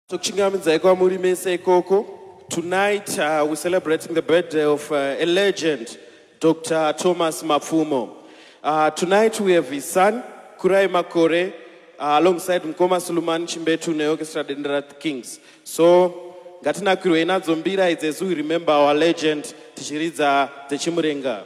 Tonight we're celebrating the birthday of a legend, Dr. Thomas Mapfumo. Tonight we have his son, Kurai Makore, alongside Mkoma Suluman Chimbetu ne Orchestra Dendrat Kings. So, Gatina Kuruena Zombira is as we remember our legend, Tishiriza Techimurenga.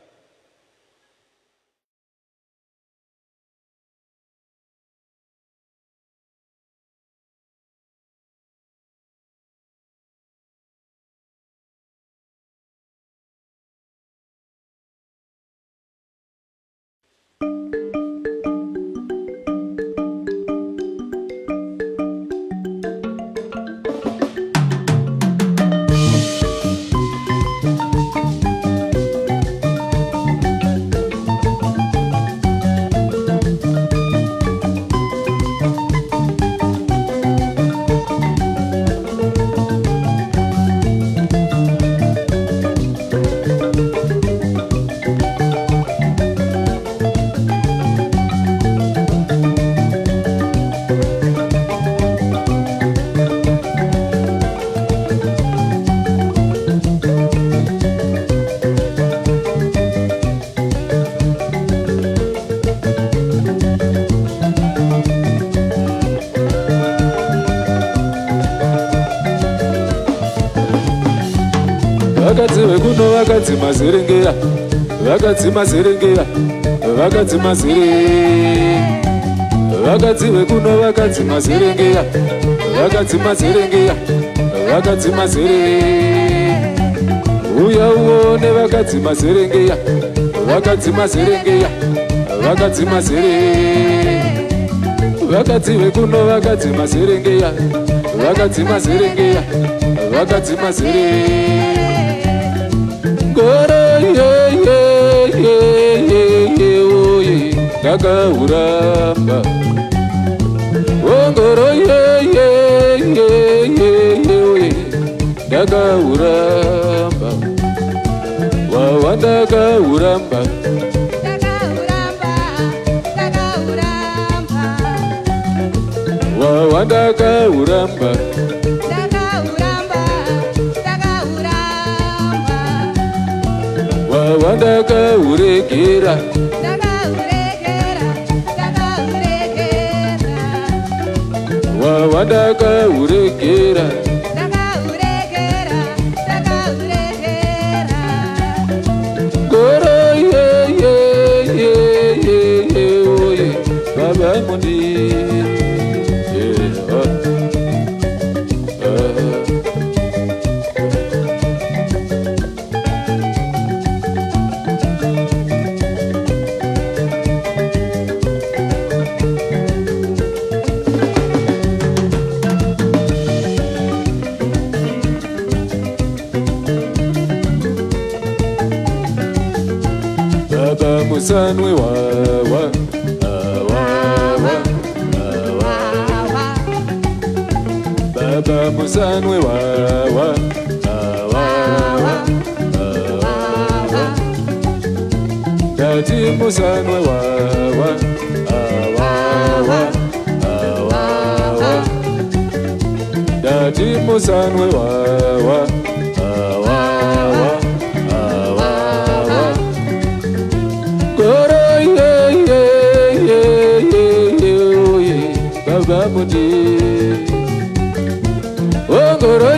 Uramba Ongoro Daga uramba Wawandaga uramba Wawandaga uramba Wawandaga urekera Wawandaga urekera Goro oye Baba mundi Musanwe wawa Baba Musanwe wawa Dati Musanwe wawa Dati Musanwe wawa Bamundi Ongoro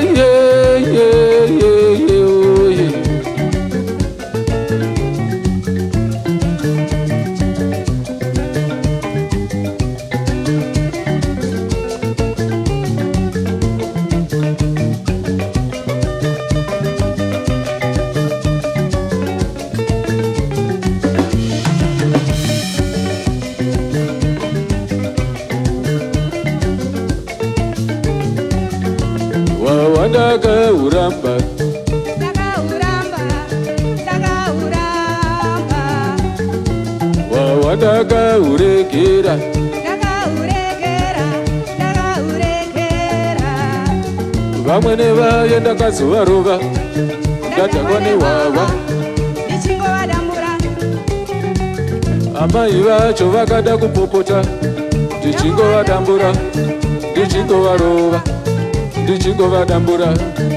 Daga uramba Wawandaga urekera Vamwene vayenda kazuvaruva Datagone wawa Amai vacho vakada kupopota Tichingo vadambura ndichingovarova ndichingovadambura.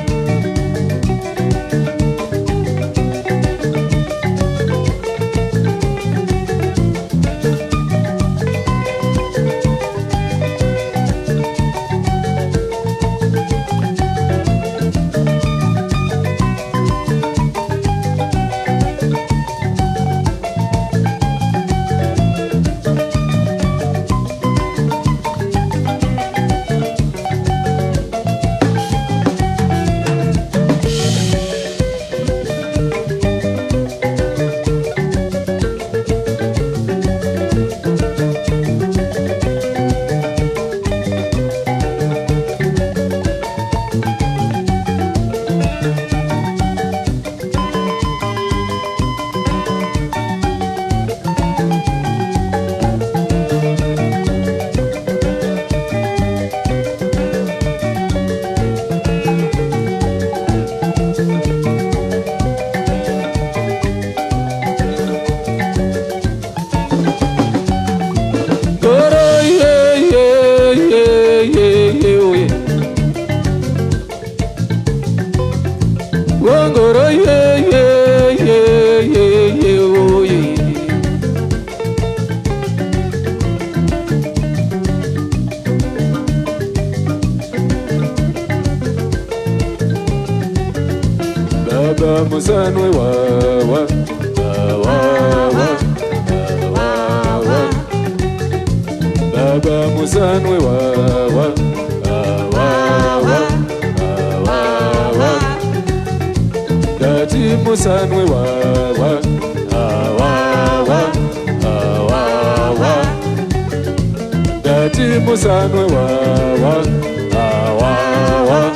Baba musanwe wawa wawa wawa. Baba musanwe wawa wawa wawa. Dati musanwe wawa wawa wawa. Dati musanwe wawa wawa.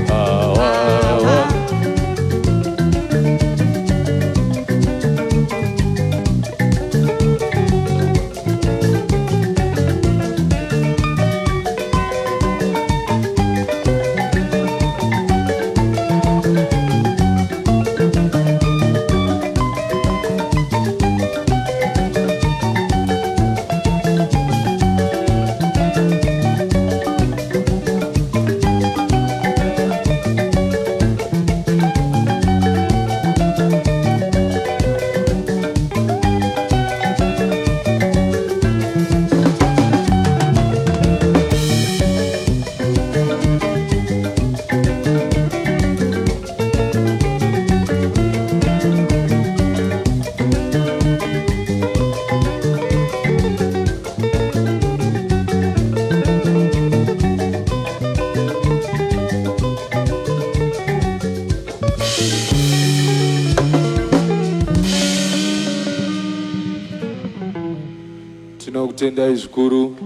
Tinokutendai zvikuru.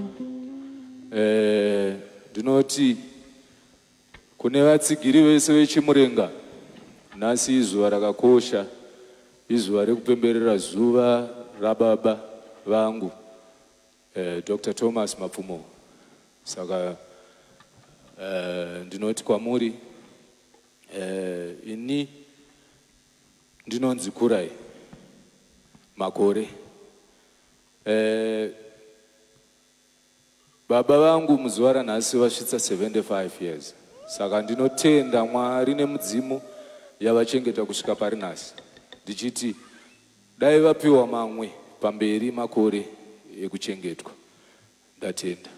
Ndinoti kune vatsigiri vese vechimurenga, nhasi izuva rakakosha, izuva rekupemberera zuva rababa vangu Dr. Thomas Mapfumo. Saka ndinoti kwamuri, ini ndinonzi Kurai Makore. Baba vangu muzuva ranhasi vasvitsa 75 years. Saka ndinotenda Mwari nemudzimu yavachengeta kusvika pari nhasi, ndichiti dai vapiwa mamwe pamberi makore ekuchengetwa. Ndatenda.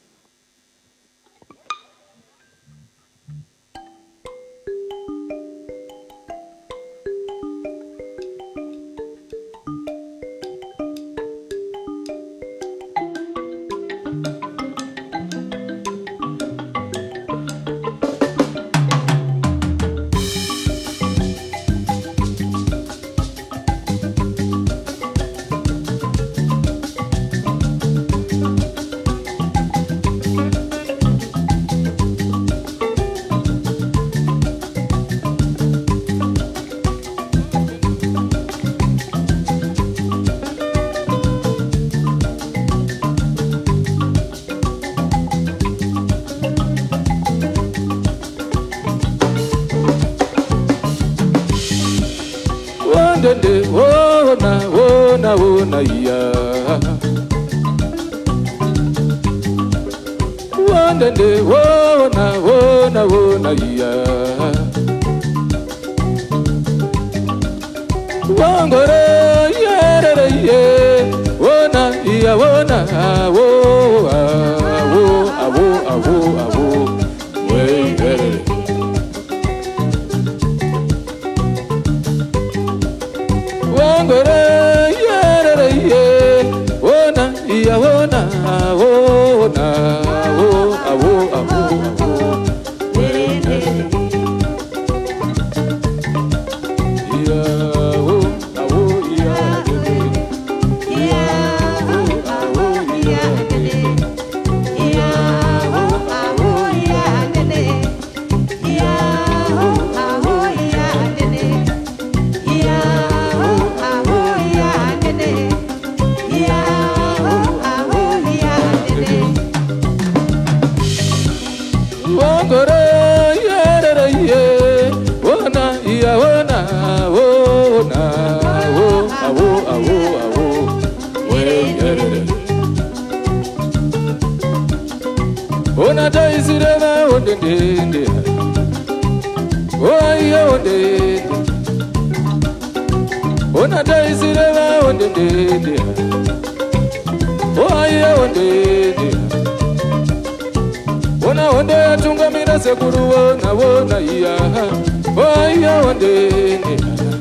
Dende wona wona wona ya wondende wona wona wona iya wangore yerere ye wona iya wona wo awo awo awo awo we yerere wangore yerere ye wona iya wona wona wo awo awo awo we yerere iya wo awo iya yerere Ona taisireva ondende oya ondende ona taisireva ondende oya ondende ona onde yatungamira sekuru wona wona iya oya ondende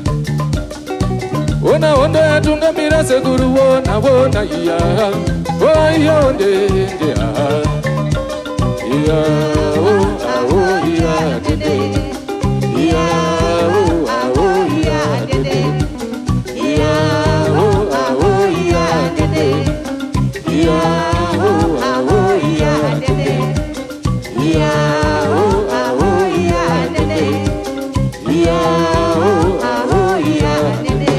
ona onde yatungamira sekuru wona wona iya oya ondende iya o awo iya dede iya o awo iya dede iya o awo iya dede iya o awo iya dede iya o awo iya dede iya o awo iya dede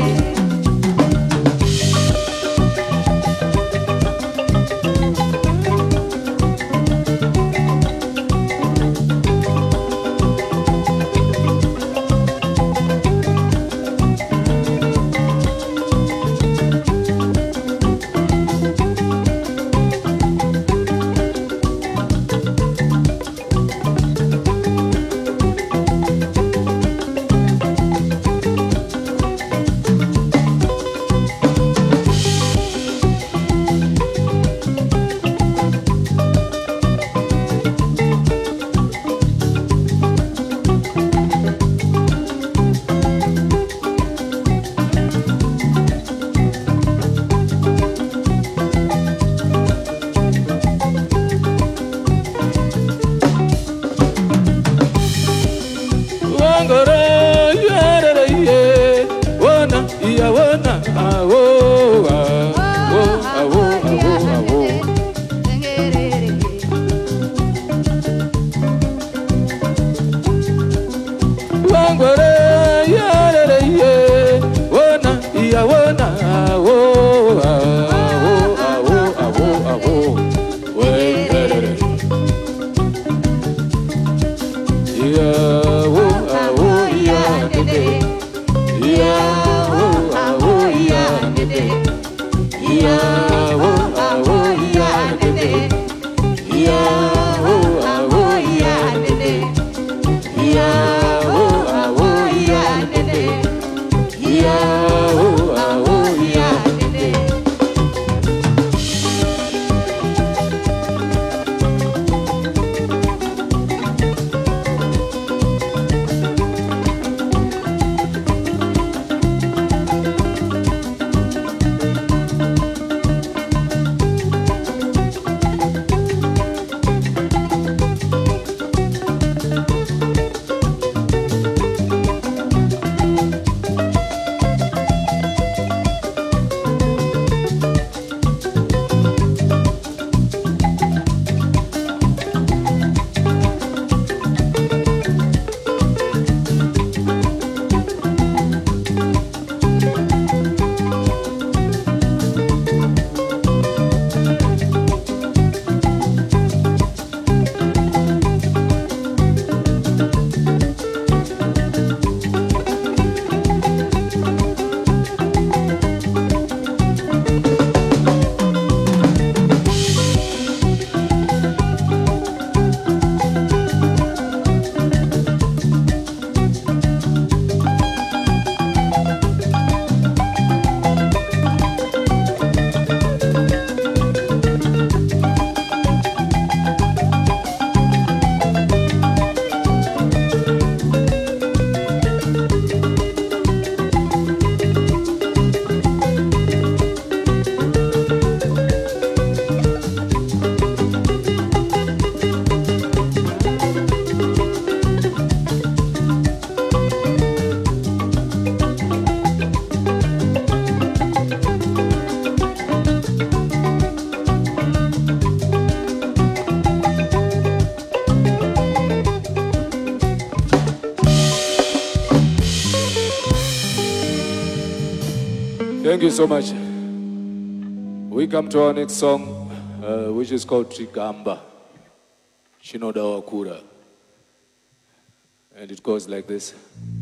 Thank you so much. We come to our next song, which is called Chigamba, Chinoda Wakura. And it goes like this.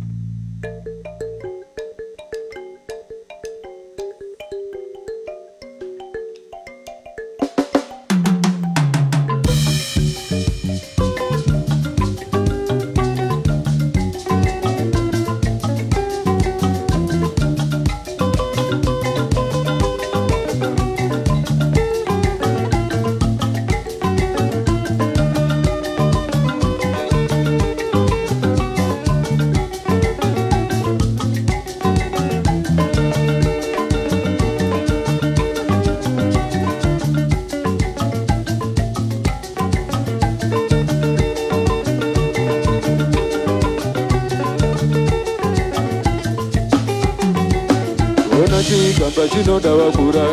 Chigamba chinoda wakura,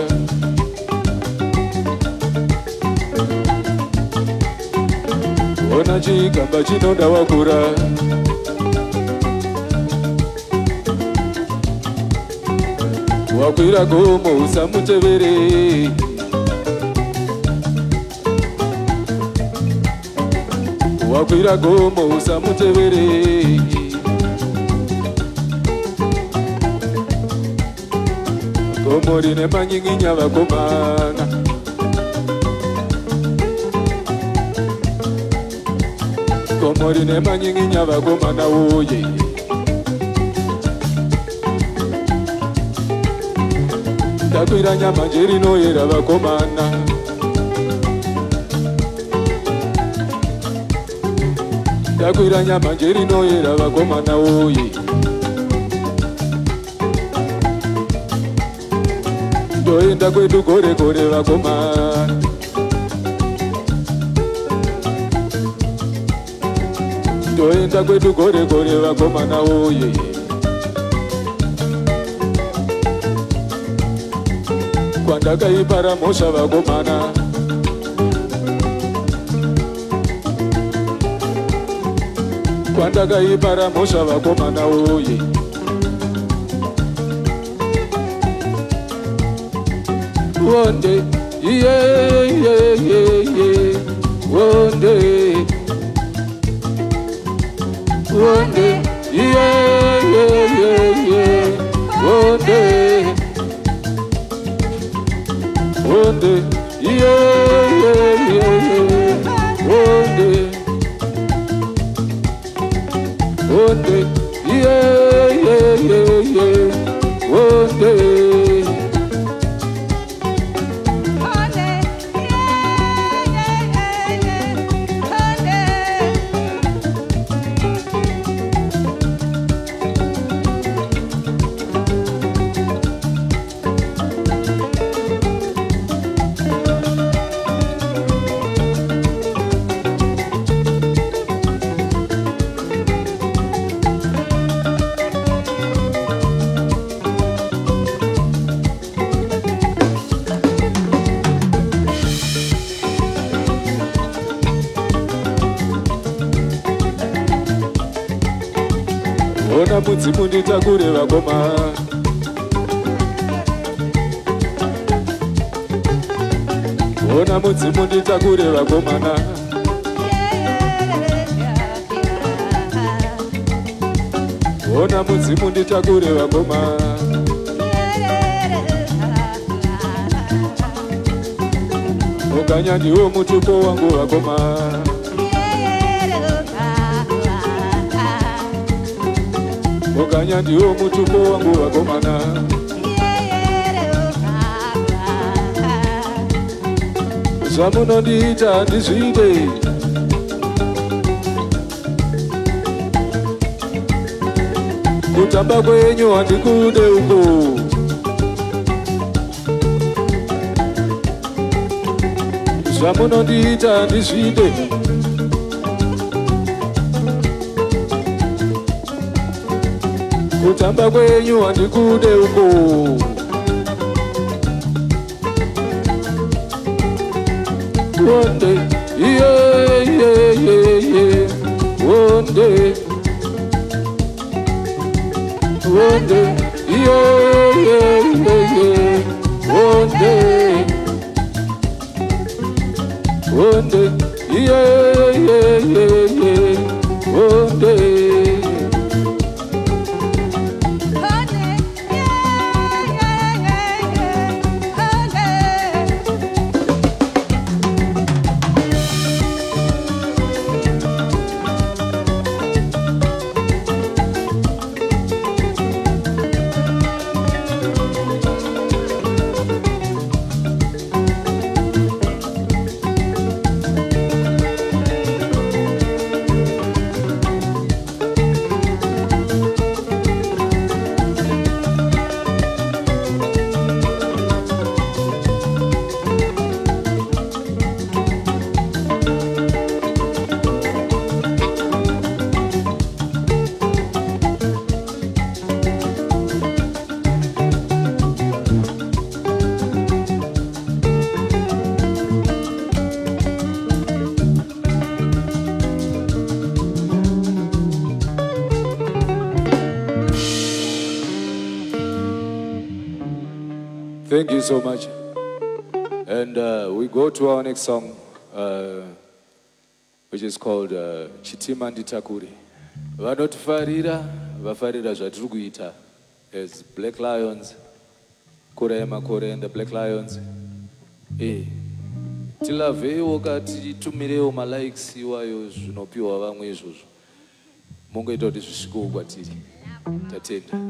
ona chigamba chinoda wakura, wakwira gomo usamutevere, wakwira gomo usamutevere. Komori ne manyiginya vakomana, komori ne manyiginya vakomana oye. Takwira nyama njeri noyera vakomana, takwira nyama njeri noyera vakomana oye. Ndoenda kwedu gore gore vakomana, ndoenda kwedu gore gore vakomana oye. Kwandakaipara mhosva vakomana, kwandakaipara mhosva vakomana oye. One day, yeah, yeah, yeah, yeah. One day, one day, yeah, yeah, yeah, yeah. One day, one day, yeah, yeah, yeah, yeah. One day, one day, yeah, yeah, yeah, yeah. One day. Ona mudzimu nditakure vakomana, ona mudzimu nditakure vakomana, ona mudzimu nditakure vakomana. Oganya ndiwo mutuko wangu vakomana, oganya ndiwo mutuko wangu vakomana. Zvamunondiita handizvide, kutamba kwenyu handikude uko. Zvamunondiita handizvide, kutamba kwenyu handikude uko. One day, yeah, yeah, yeah, yeah. One day, one day, yeah, yeah, yeah. One day, yeah, yeah, yeah, yeah. One day. Thank you so much. And we go to our next song, which is called Chitima Nditakuri. Vanotifarira, vafarira zvatiri kuita as Black Lions, Kurai Makore and the Black Lions. Tilaveiwo katitumirewo malikes iwayo zvinopiwa vamwe izvozvo. Mungoita kuti zvisvikewo kwatiri. Tatenda.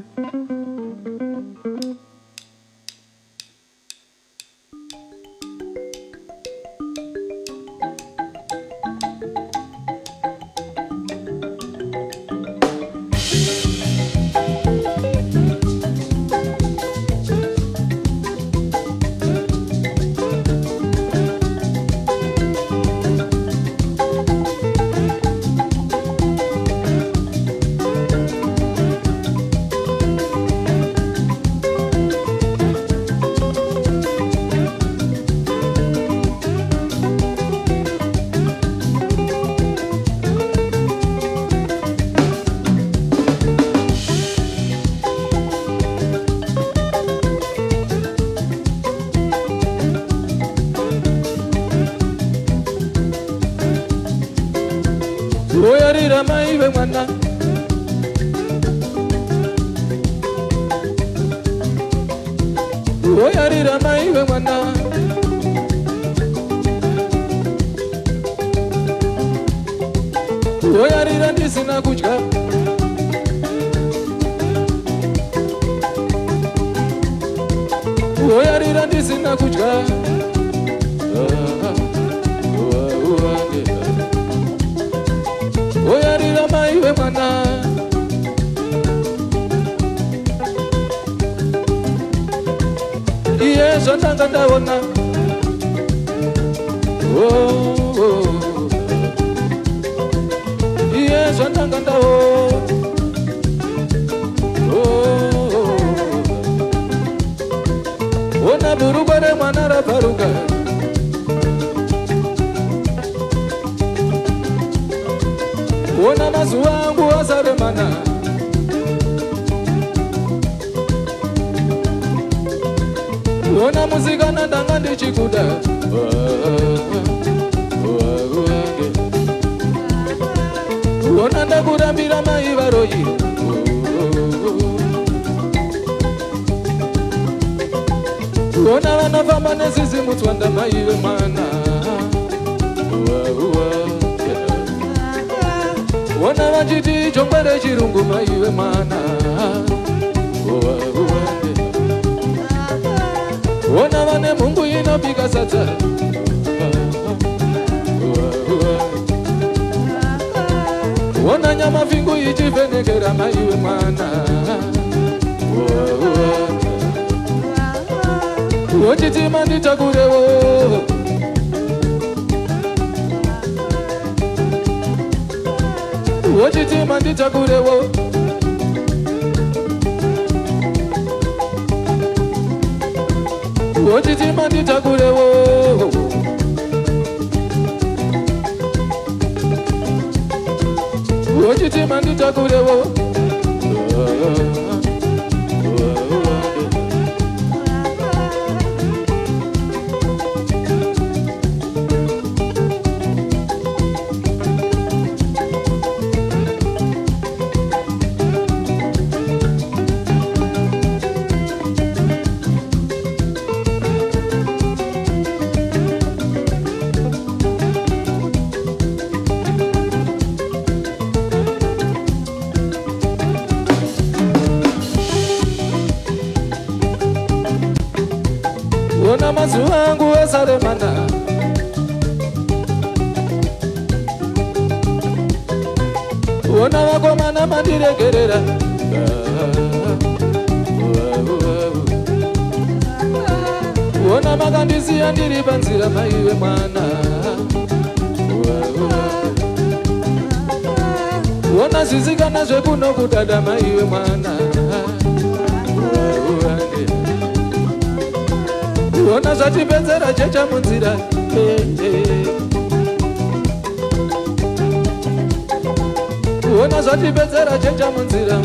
Oyarira maive mwana Oyarira maive mwana Oyarira ndisina kudya Oyarira ndisina kudya Oyarira maive mwana Iye zvandanga ndaona Iye zvandanga ndaona Ona burukwa remwana rabharuka Ona mazuva angu azaremana Ona musikana ndanga ndichikuda Ona ndakurambira mai varoyi Ona vanofamba nezizimutswa ndamaive mwana Ona vachiti chongwere chirungu maive mwana Ona vane mungu inopika sadza Ona nyama vingu ichivhenekera maive mwana Wochitima nditakurewo Wochitima nditakurewo Wochitima nditakurewo Wochitima nditakurewo Ona mazuva angu esaremana Ona vakomana mandiregerera Ona makandisiya ndiri panzira maiwe mwana Ona zvisikana zvekunokudada maiwe mwana Ona zvatipedzera checha munzira Ona zvatipedzera checha munzira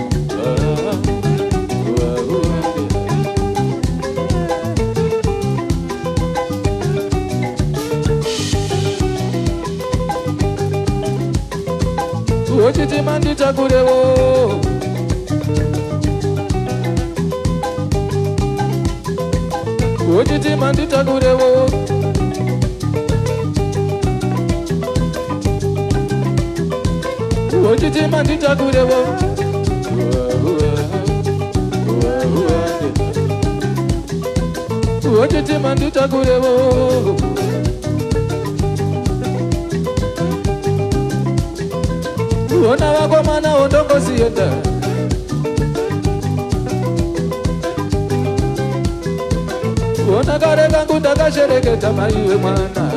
Ochiti manditakurewo Ochiti manditakurewo Ochiti manditakurewo Ochiti manditakurewo Ona vakomana ondongosiyenda Ona kare kangu ndakashereketa maiwe mwana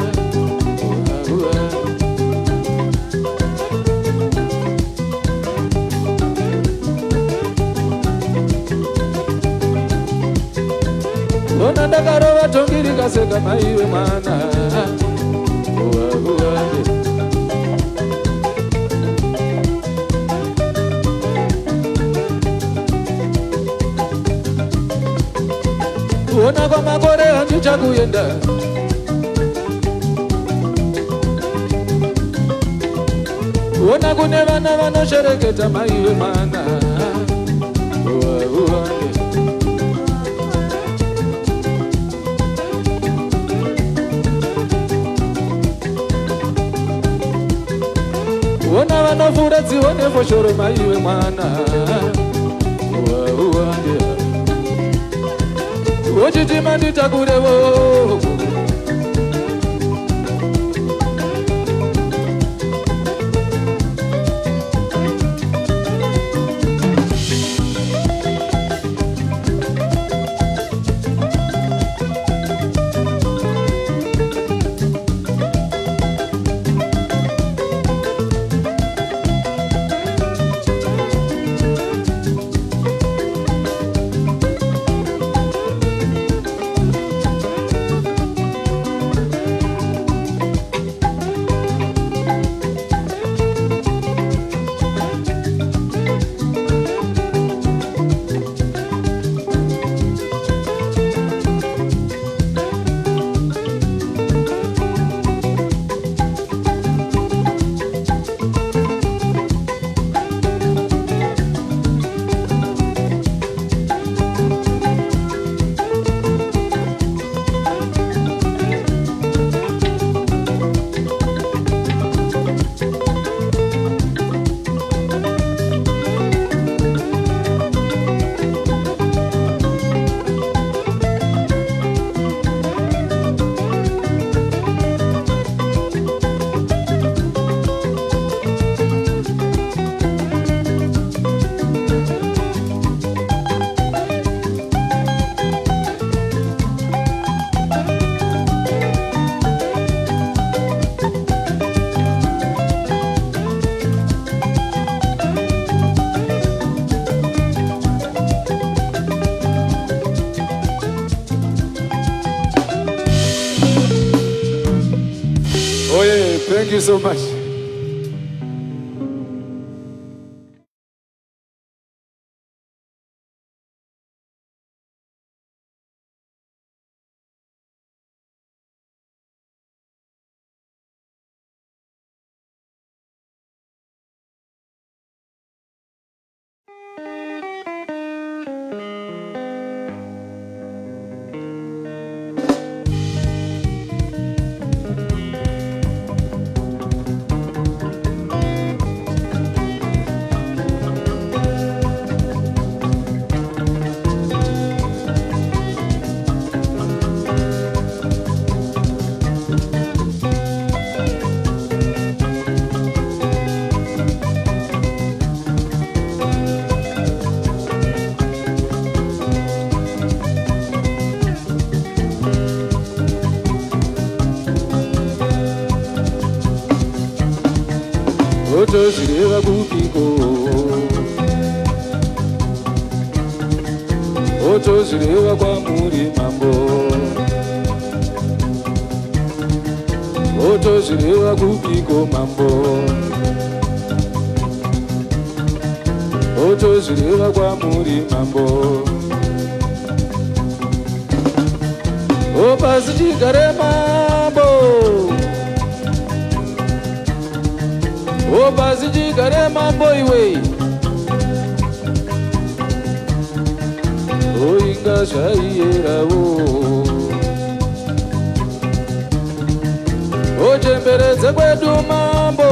Ona ndakarova tongi rikaseka maiwe mwana Ona kwa makore handichakuyenda Ona kune vana vanoshereketa maiwe mwana Ona vanofura dzione foshoro maiwe mwana Ochiti manditakurewo Oh yeah, thank you so much. otozvireva kupiko otozvireva kwamuri mambo otozvireva kupiko mambo otozvireva kwamuri mambo opasi chigare mambo opasi chigare mambo iwe oinga zvaiyerawo ochemberedze kwedu mambo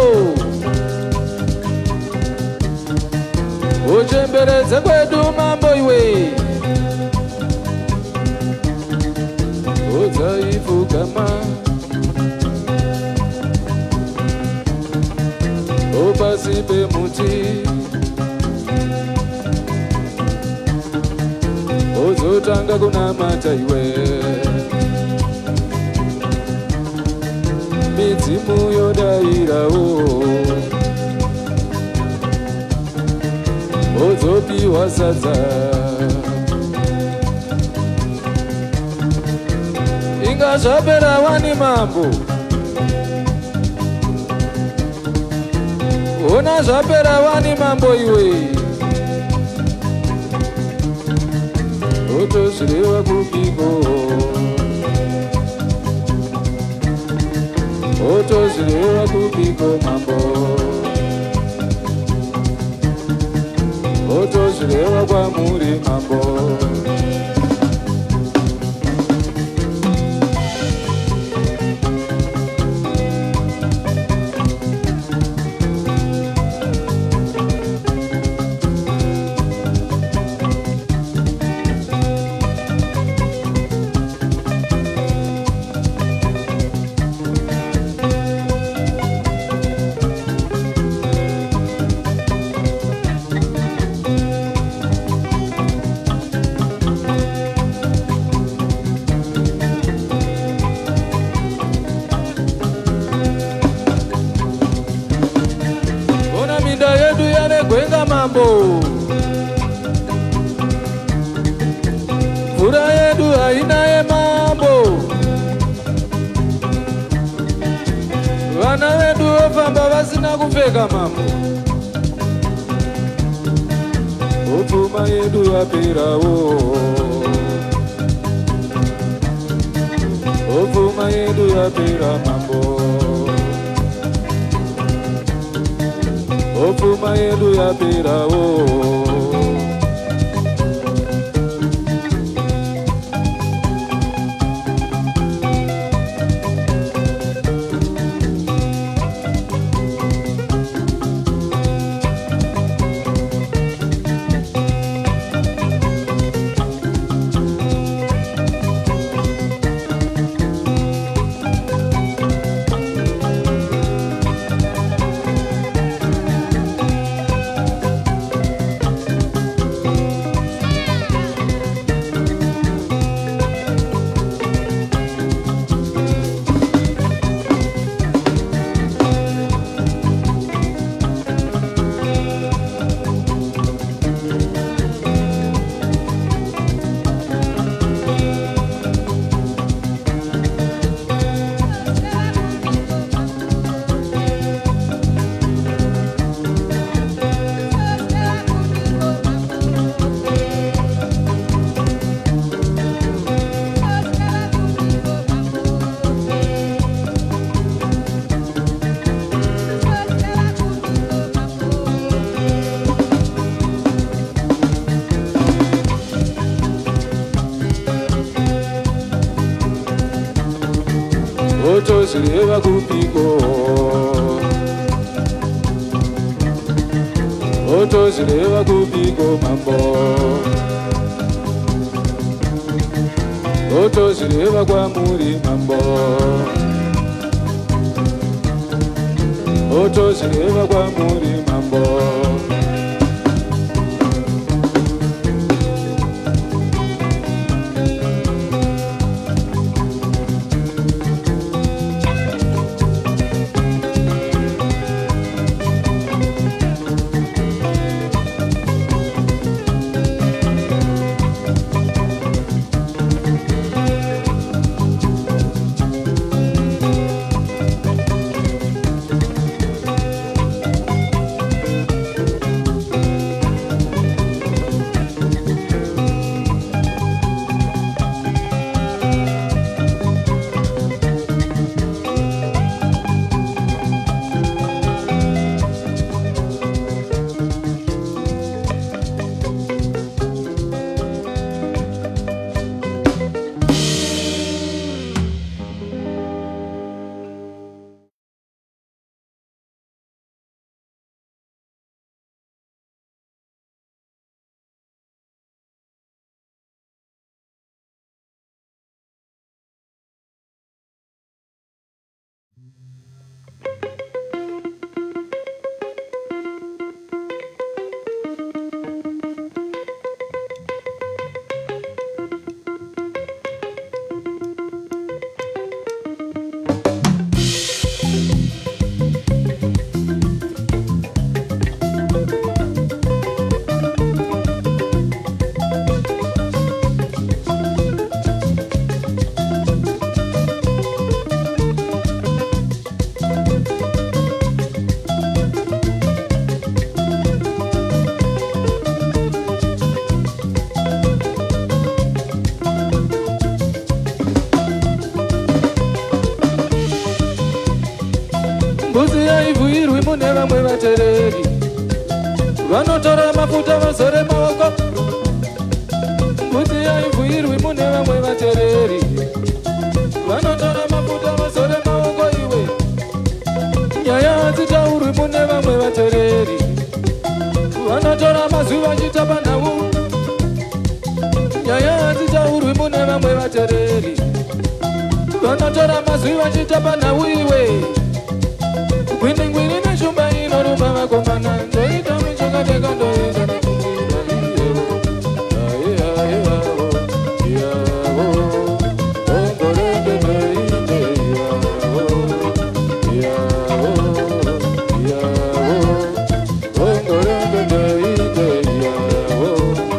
ochemberedze kwedu mambo iwe odzaifugama opasi pemuti odzotanga kunamata iwe midzimu yodairawo odzopiwa sadza inga zvapera wani mambo ona zvapera wani mambo iwe otozvireva kupiko otozvireva kupiko mambo otozvireva kwamuri mambo mvura yedu hainaye mambo vana vedu vofamba vasina kupfeka mambo upfuma yedu yaperawo upfuma yedu yapera mambo upfuma yedu yaperawo otozvireva kupiko otozvireva kupiko mambo otozvireva kwamuri mambo otozvireva kwamuri mambo Vanotora mafuta vazore maoko Mbuzi haibvuirwi mune vamwe vatereri Vanotora mafuta vazore maoko iwe Nyaya hadzitaurwi mune vamwe vatereri Vanotora mazwi vachitapa nhau Nyaya hadzitaurwi mune vamwe vatereri Vanotora mazwi vachitapa nhau iwe Gwindingwiri neshumba inoruma vakomana Ndoita michakateka ndoita nekumbira iyevo Iyavo Ongorende ndoite Iyavo Ongorende ndoite Iyavo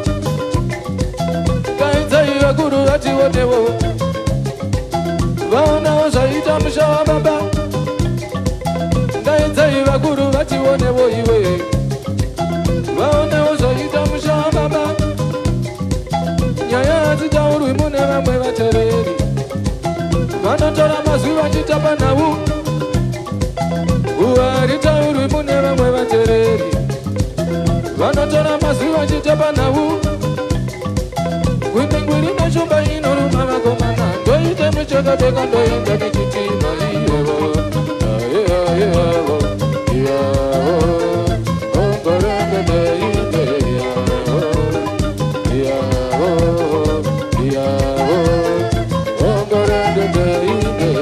Kainzai vakuru vatiwonevo Vaonawo zvaita musha wababa Dainzai vakuru vationevo iwe Vaonewo zvaita musha wababa Nyaya hadzitaurwi mune vamwe vatereri Vanotora mazwi vachitapa nhau Uwa haritaurwi mune vamwe vatereri Vanotora mazwi vachitapa nhau Gwindingwiri neshumba inoruma vakomana Ndoite michakateka ndoenda nechitima iyevo Iyavo Ongorende ndoite Iyavo Ongorende ndoite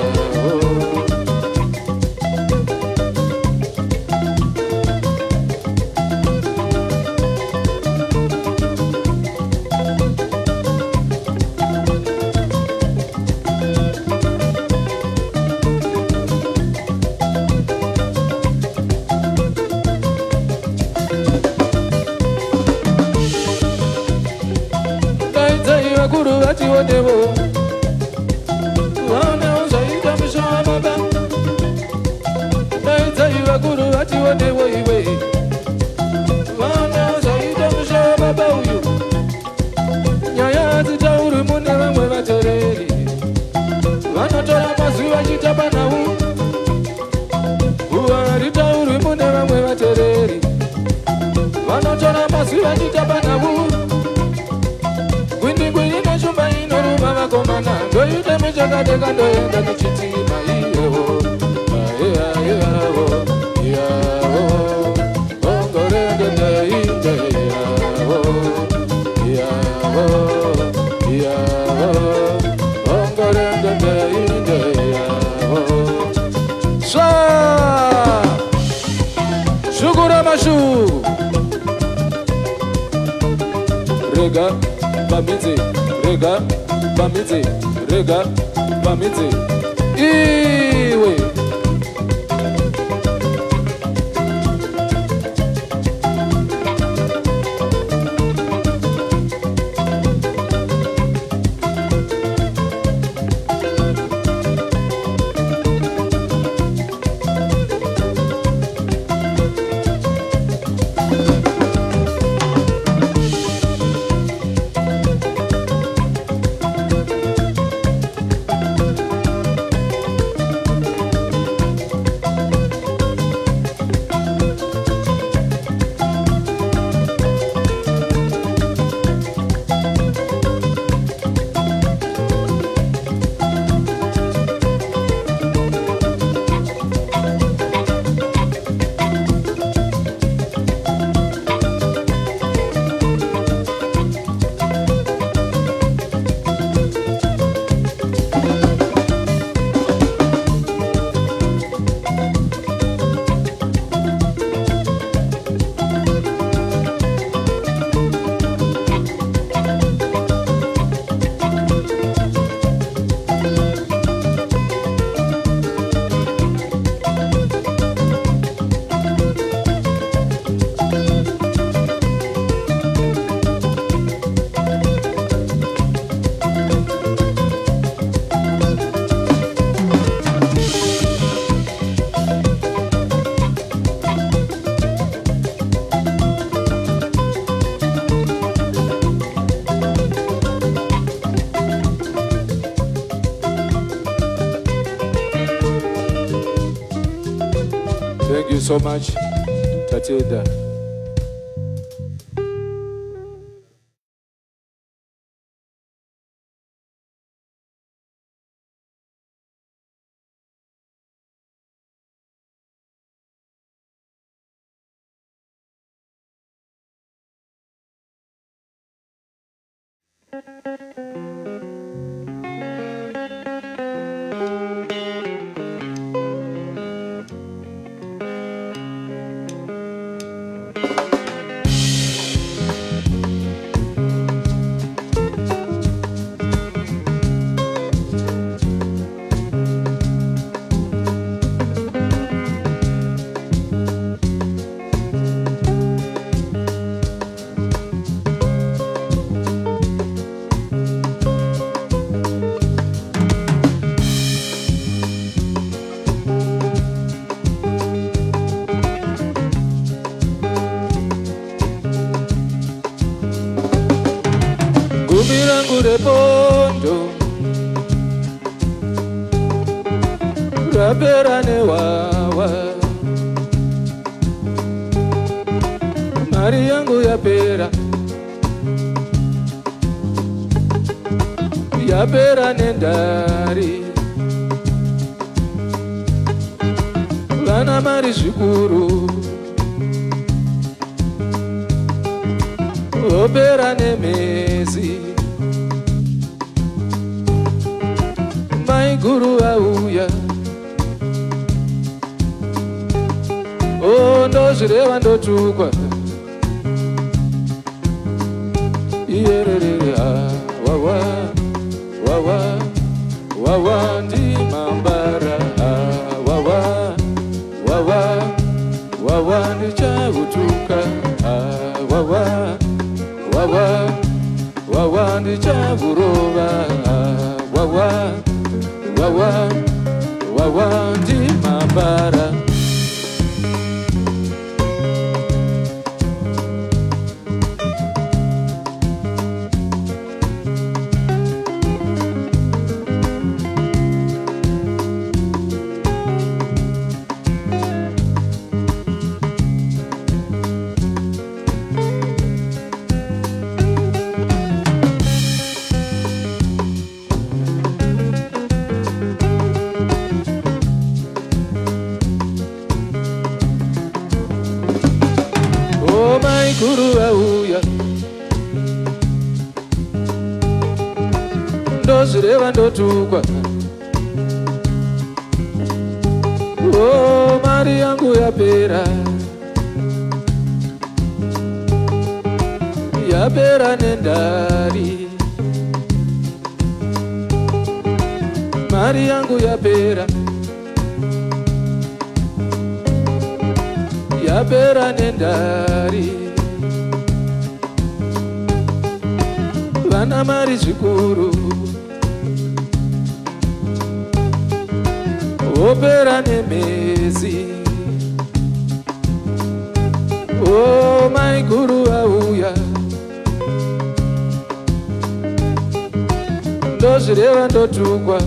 Vakuru vationevo Vaonewo zvaita musha wababa Dainzai vakuru vationevo iwe Vaonewo zvaita musha wababa uyu Nyaya hadzitaurwi mune vamwe vatereri Vanotora mazwi vachitapa nhau Uwa haritaurwi mune vamwe vatereri Vanotora mazwi vachitapa nhau Gwindingwiri neshumba inoruma vakomana Ndoite michakateka ndoenda nechitima iyevo Iyavo Ongorende ndoite Iyavo Ongorende ndoite Swa Shukura mashu Rega Bamidze, rega, bamidze, rega, bamidze. Iwe. so much. Tateda. Repondo Rapera ne wawa Mari yangu ya pera ne ndari Vana mari shukuru Opera ne mezi Mai guru auya Oh ndo zireva ndo tukwa Iyerere wawa Wawa Wawa ndi mambara Wawa Wawa Wawa ndi chavutuka Wawa Wawa Wawa ndi chavurova Wawa Wawa Wawa ndi mambara Guru auya Ndo zireva ndo tukwa Oh mari yangu ya pera nendari Mari yangu ya pera nendari Vana mari zvikuru Opera nemezi Oh mai guru auya Ndo zireva ndo tukwa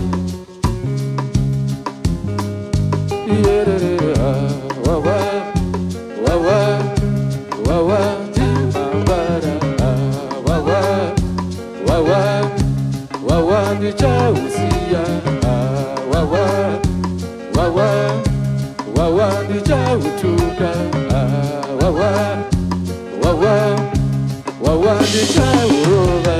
Iyerere wawa Wawa Wawa Mambara Wawa Wawa Wawa ndi chausiya Wawa Wawa Wawa ndi chautuka Wawa Wawa Wawa ndi chaurova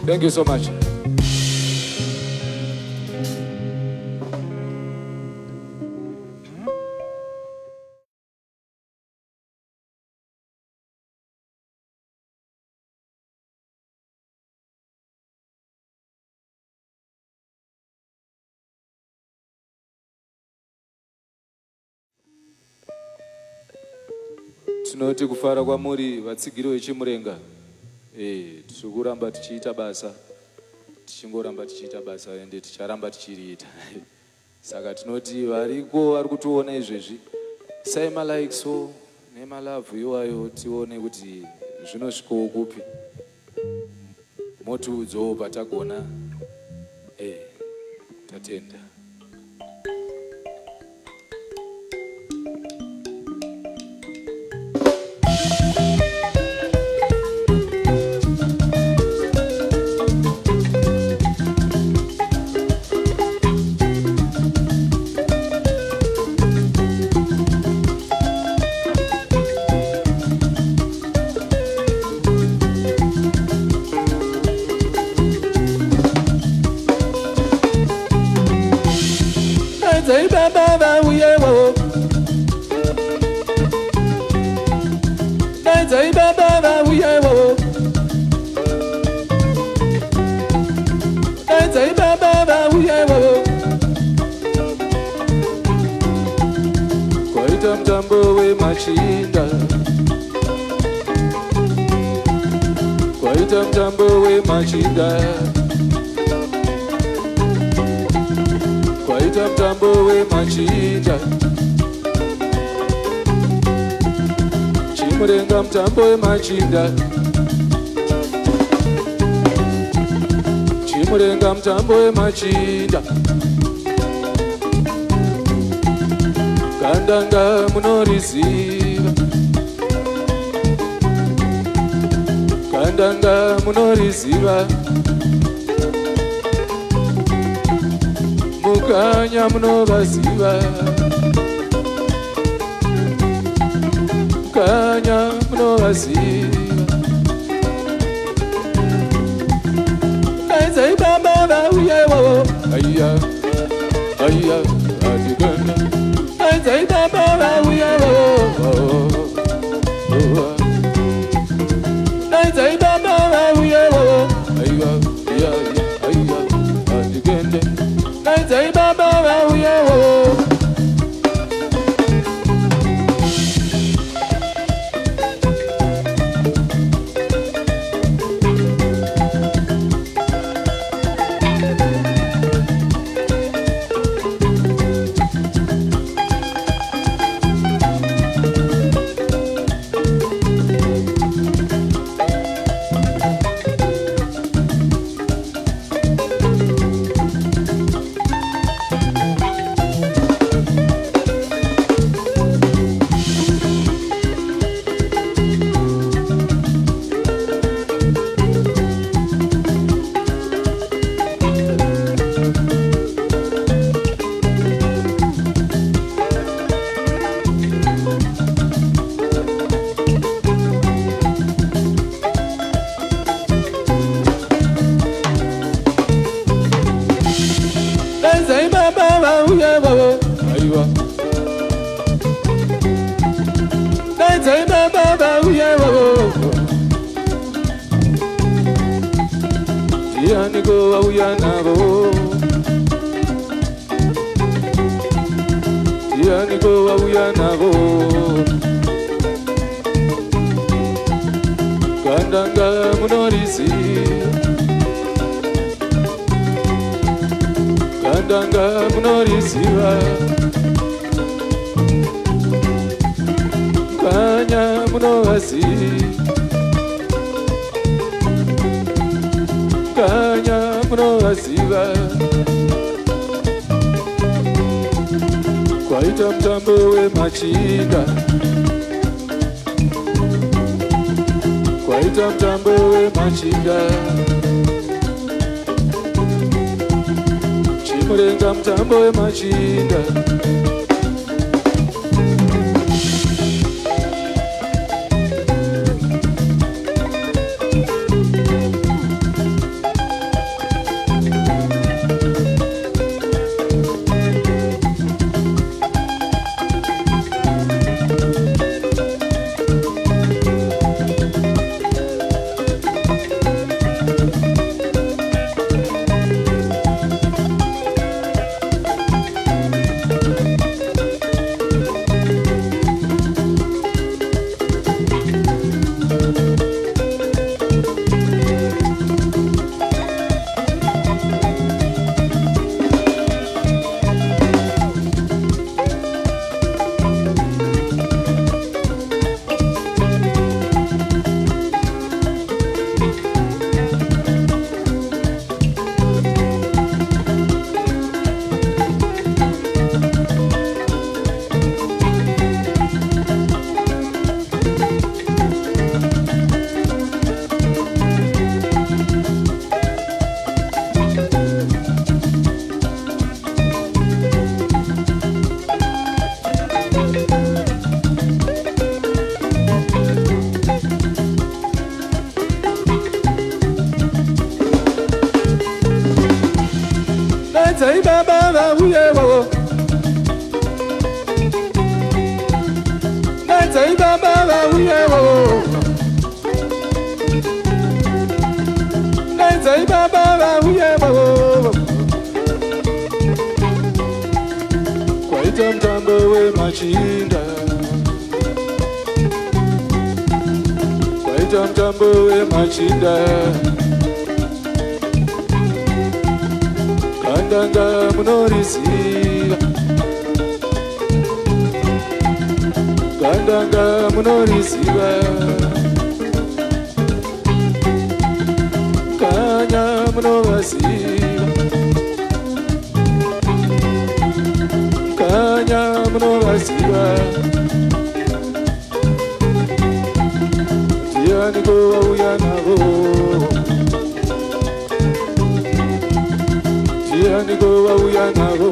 Thank you so much. Tinoti kufara kwamuri vatsigiri vechimurenga. Tiri kuramba tichiita basa, tichingoramba tichiita basa ende ticharamba tichiriita. Saka tinoti variko vari kutiona izvezvi, sai malikes-o nemalavhu iwayo tione kuti zvinosvikawo kupi. Motiudzawo patagona. Tatenda. Kwaita mtambo wemachinda, kwaita mtambo wemachinda, kwaita mtambo wemachinda, chimurenga mtambo wemachinda, chimurenga mtambo wemachinda. Kandanga munoriziva, kandanga munoriziva, mukanya munovaziva, mukanya munovaziva. Kaizai baba vauyewo, aya, aya, adigana. Kaizai baba vauyewo, kaizai baba vauyewo, aya, aya, aya, adigana. Kaizai baba vauyewo. Yaniko auyanavo, yaniko auyanavo, kandanga munorisi, kandanga munorisiva, kanya munovasi. Kanya munovaziva, kwaita mtambo wemachinda, kwaita mtambo wemachinda, chimurenga mtambo wemachinda. baba vauye babo kwaita mutambo wemachinda kwaita mutambo wemachinda kandanga munoriziva kandanga munoriziva kanya munovaziva kanya munovaziva ndianiko vauya navo ndianiko vauya navo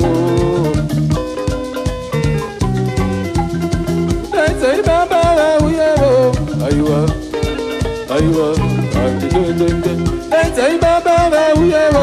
daidzai baba vauyavo aiwa aiwa andidendende daidzai baba vauyavo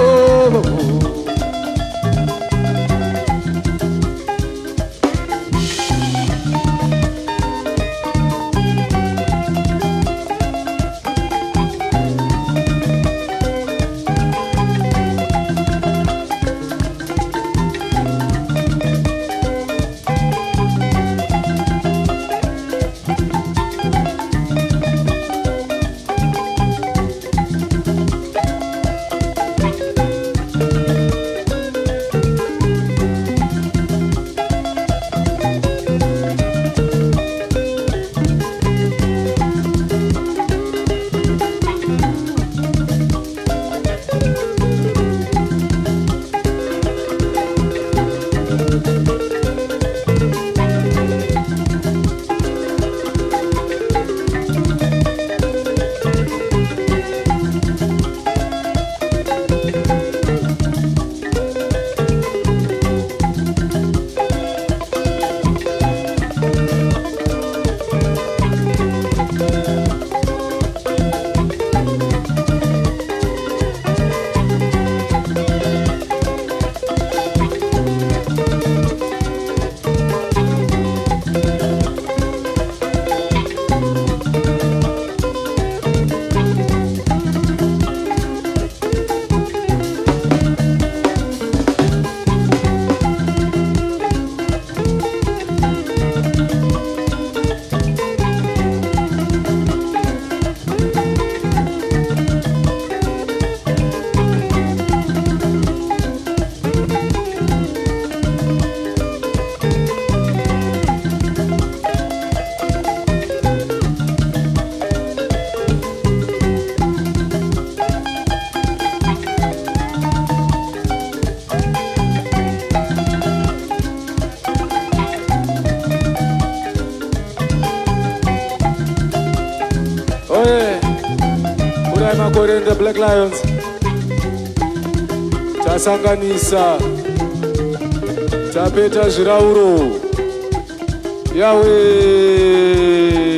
Makore and the Black Lions tasanganisa tapeta zvirauro yawe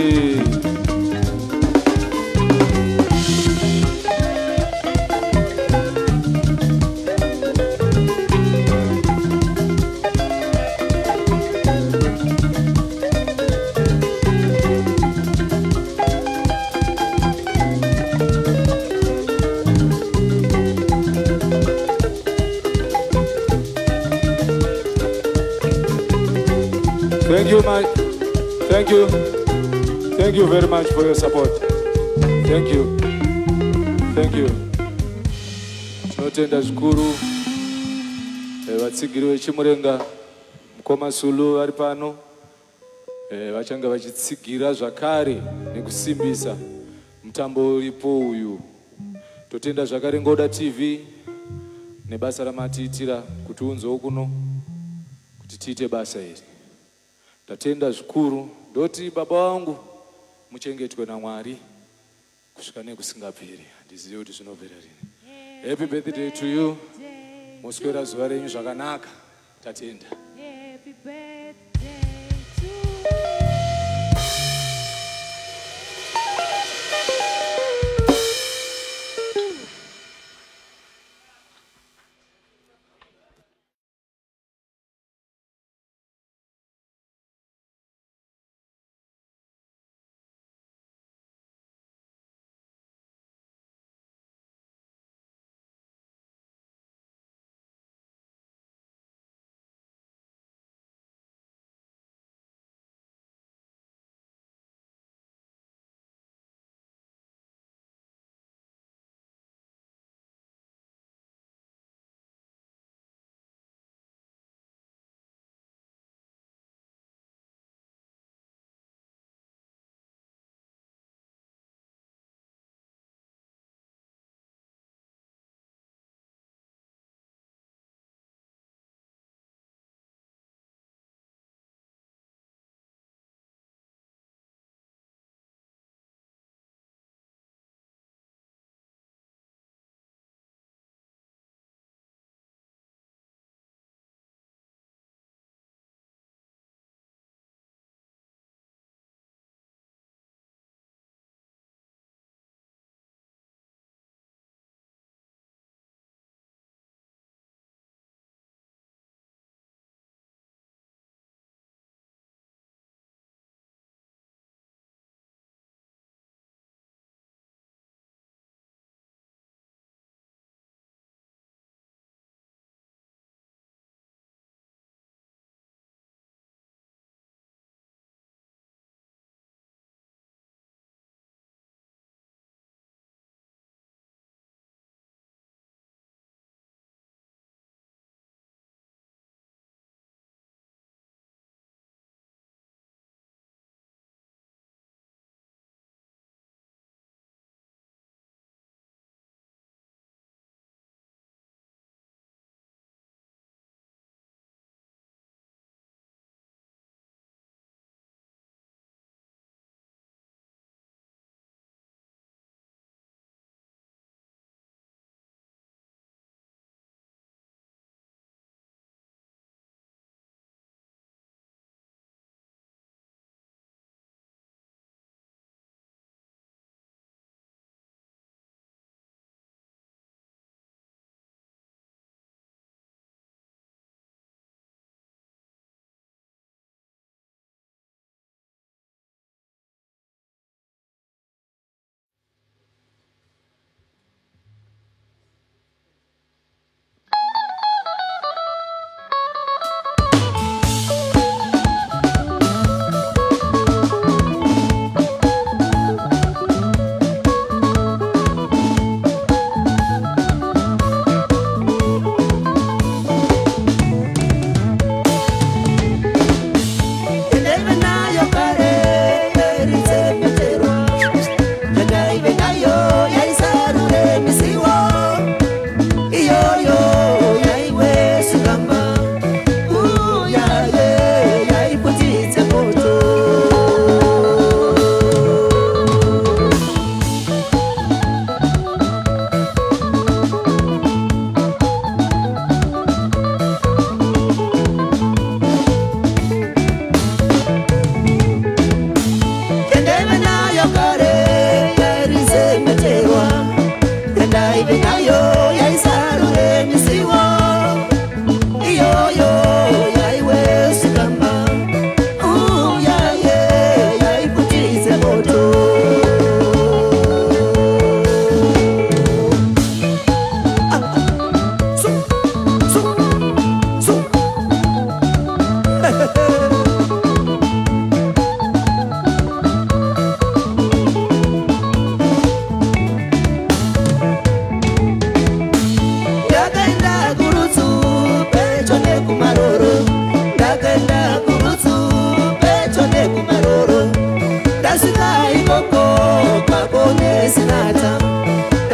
Thank you, Mike. Thank you. Thank you very much for your support. Thank you. Thank you. Tinotenda zvikuru vatsigiri vechimurenga Mukoma Sulu vari pano vachanga vachitsigira zvakare nekusimbisa mutambo uripo uyu. Totenda zvakare Ngoda TV nebasa ramatiitira kuti unzwewo kuno kuti tiite basa iri. Tatenda zvikuru ndoti baba wangu muchengetwe naMwari kusvika nekusingaperi. Ndizive kuti zvinopera rini. Happy birthday to you. Muswera zuva renyu zvakanaka. Tatenda. Happy birthday.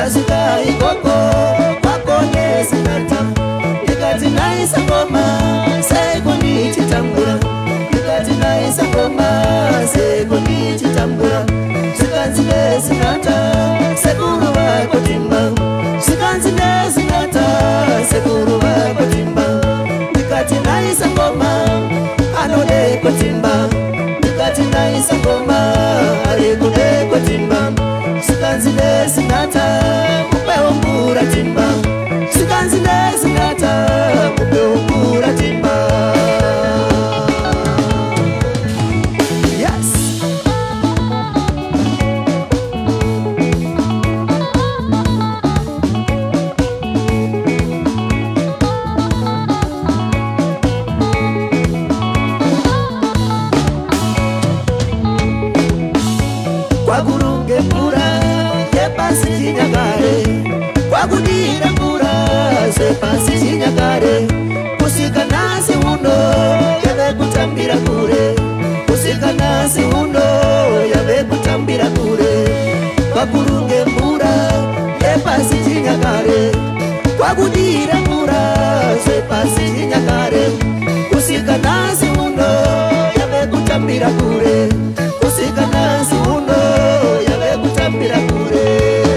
ndasvika ikoko kwako nesinata ndikati naisa ngoma sekunichitambura ndikati naisa ngoma sekunichitambura zvikanzi nesinata sekuru vako timba zvikanzi nesinata sekuru vako timba ndikati naisa ngoma anode kotimba ndikati naisa ngoma arikude kotimba zvikanzi nesinata mupewo mbura timba zvikanzi nesinata mupewo mbura timba. Yes. Kwagurunge mbura yepasi chinyakare kwakudira mbura sepasi chinyakare kusika nasi uno yave kutambira kure kusika nasi uno yave kutambira kure kwagurunge mbura yepasi chinyakare kwakudira mbura sepasi chinyakare kusika nasi uno yave kutambira kure kusika nasi uno yave kutambira kure.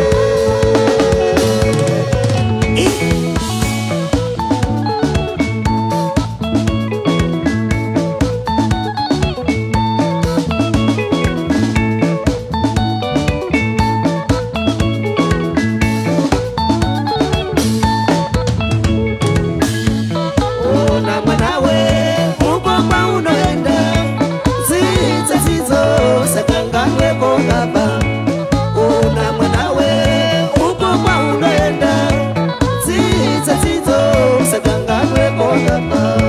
Ona mwanawe uko kwa unoenda zidza zidzo sakanganwe kogaba. Ona mwanawe uko kwa unoenda zidza zidzo sakanganwe kogaba.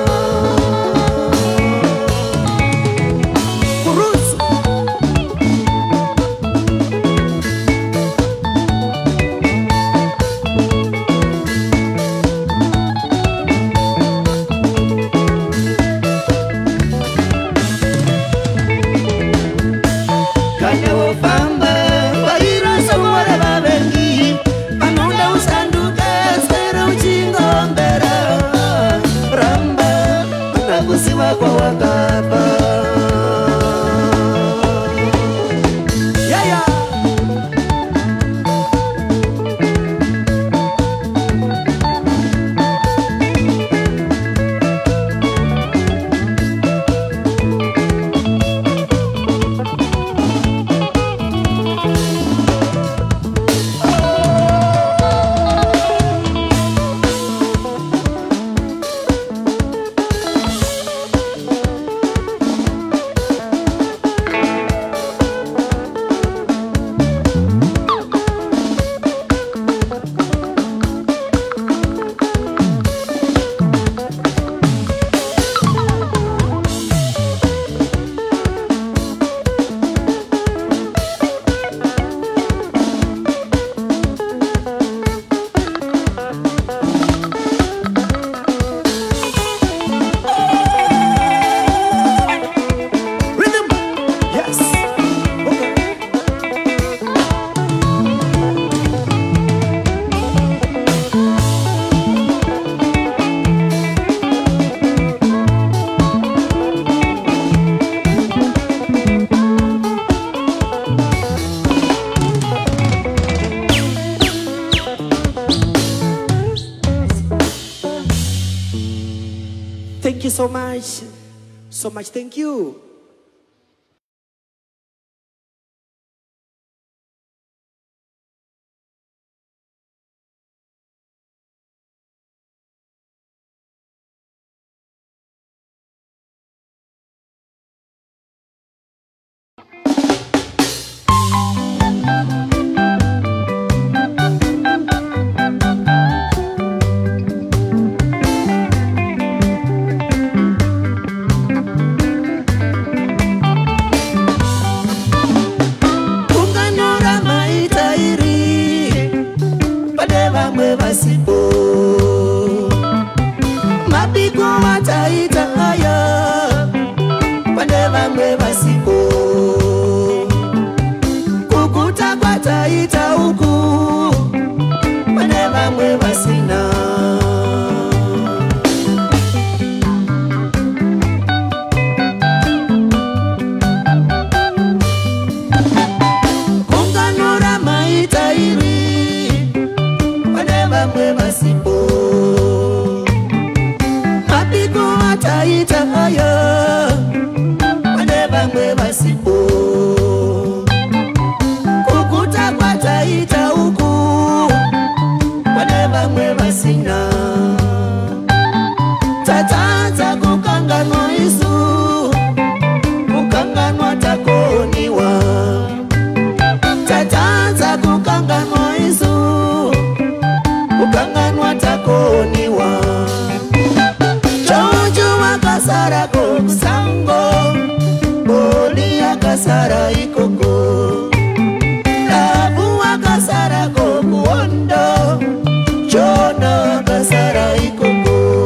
Kurusu kana wofamba waira somore vavengi vanonda usanduka sera uchingombera ramba nakusiva kwawakapa yaya rhythm. Yes. Okay. Thank you so much. So much thank you. wakasara ikoko Labu wakasara kokuondo Jono wakasara ikoko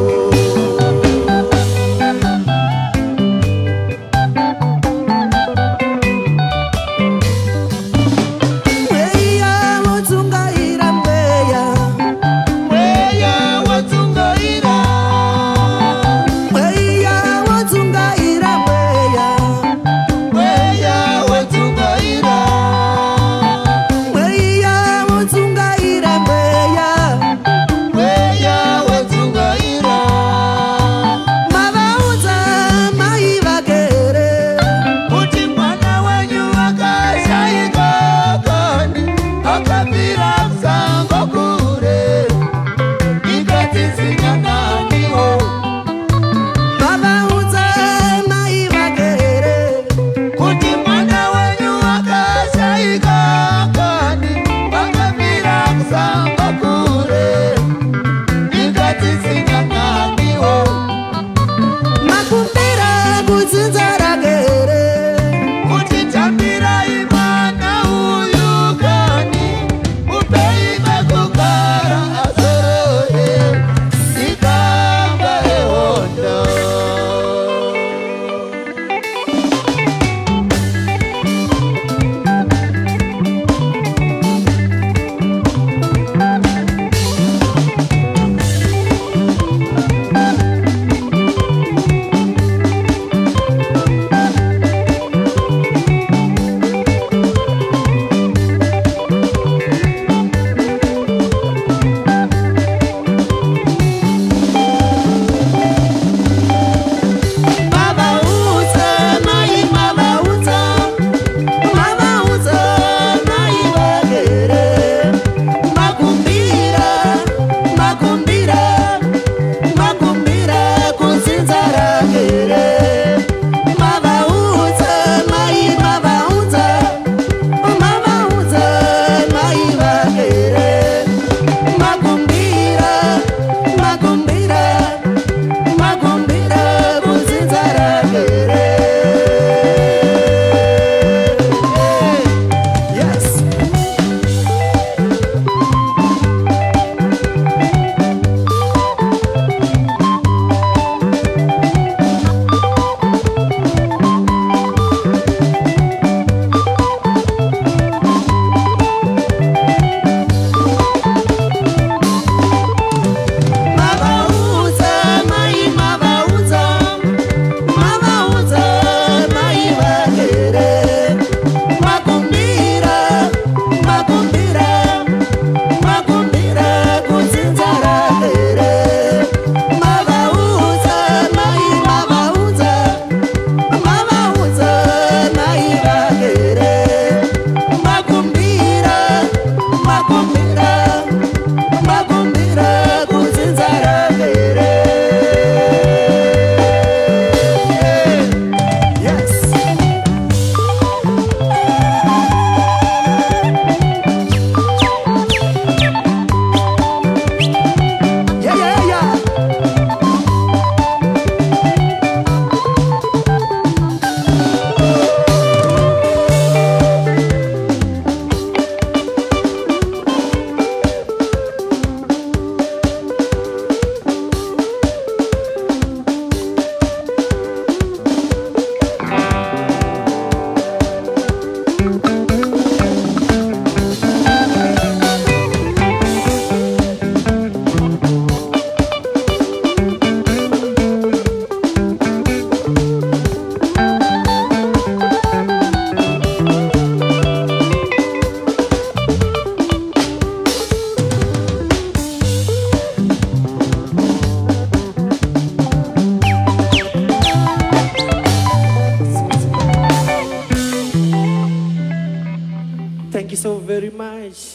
very much.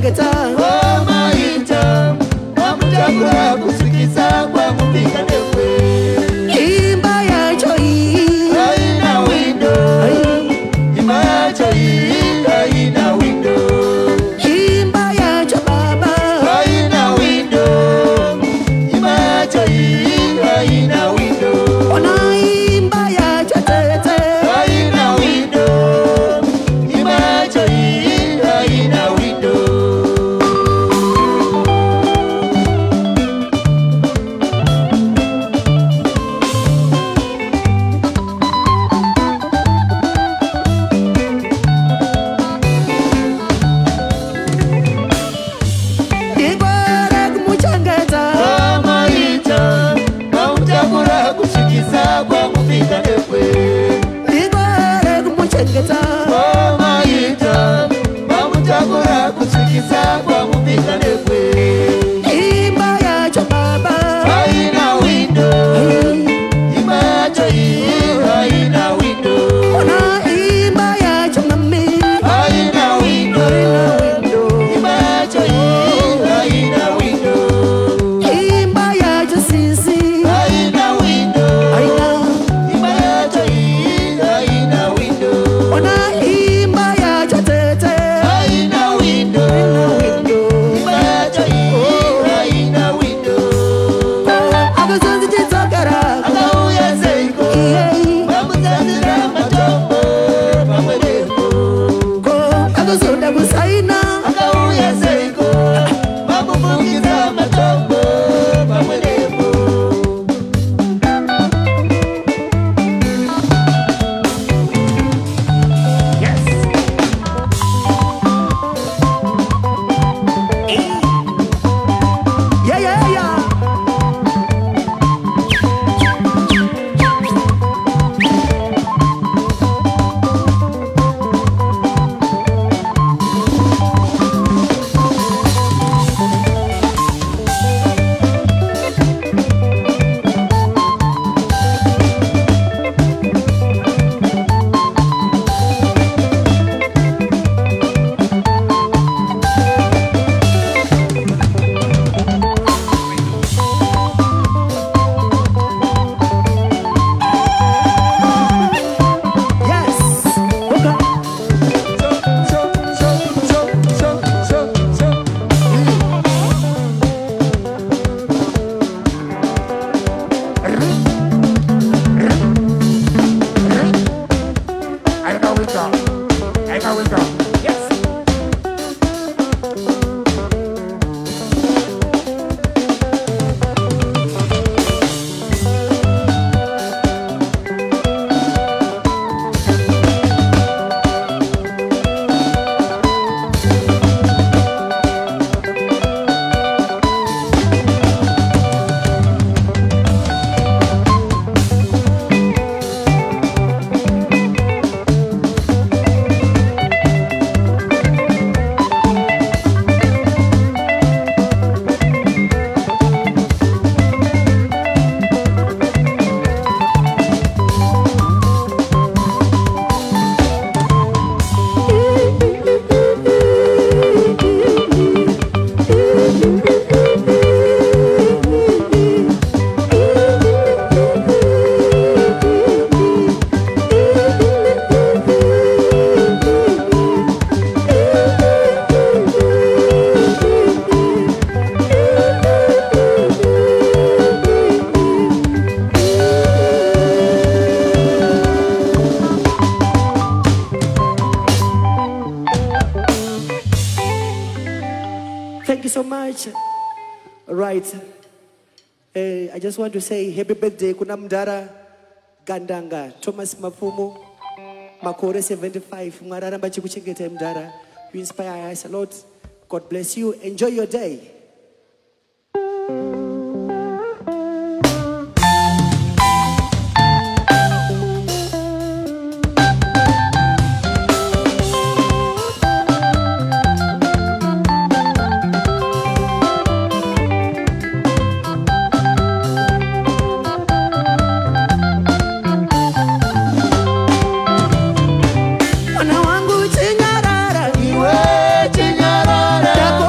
kuchengeta maita wamutakura kusikiza kwa kupika ndekwe imba yacho haina window imba yacho haina window imba yacho baba haina window imba yacho haina window ona imba yacho tete haina window imba yacho haina window. ibara kumuchengeta Maita, wamutakura kusikiza kwa kupika ndekwe ibara kumuchengeta maita wamutakura kusikiza kwa kupika ndekwe imba yacho baba haina window imba yacho haina window ona imba yacho mami haina window imba yacho haina window imba yacho sisi haina window aina imba yacho haina window ona imba yacho tete haina window imba yacho haina window akazonzi titsakara akauya zeiko vamutsanzira matombo pamwerepo ko akazoda kusaina akauya zeiko vamumukidza matombo pamwerepo yeah yeah yeah yes okay Thank you so much. Right. I just want to say happy birthday kuna mdara Gandanga Thomas Mapfumo makore 75 mwararamba chikuchengeta mdara. You inspire us a lot. God bless you. Enjoy your day. Mwana wangu chinyarara, iwe chinyarara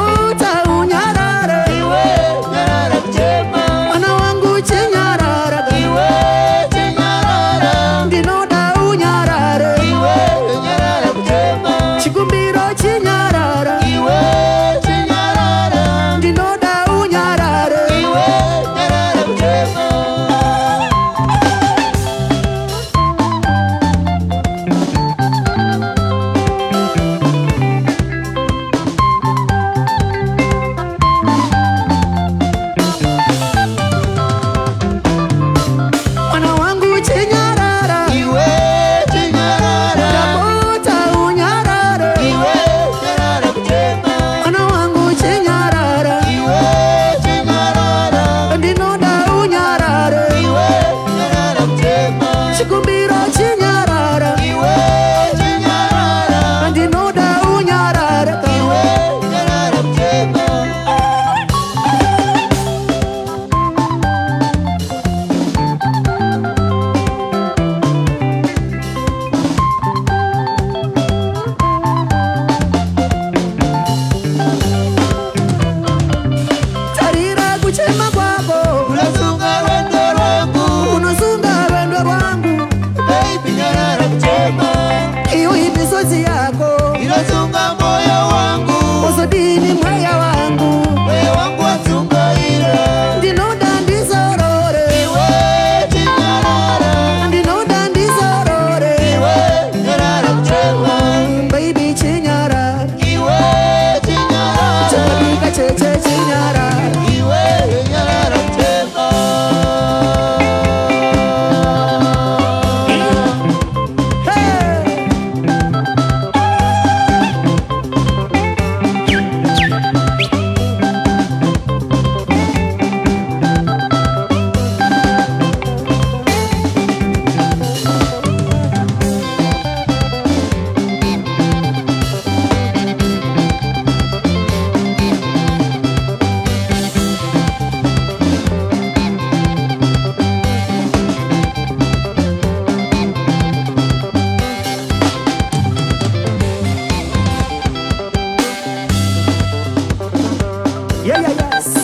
Yeah, yeah, yes.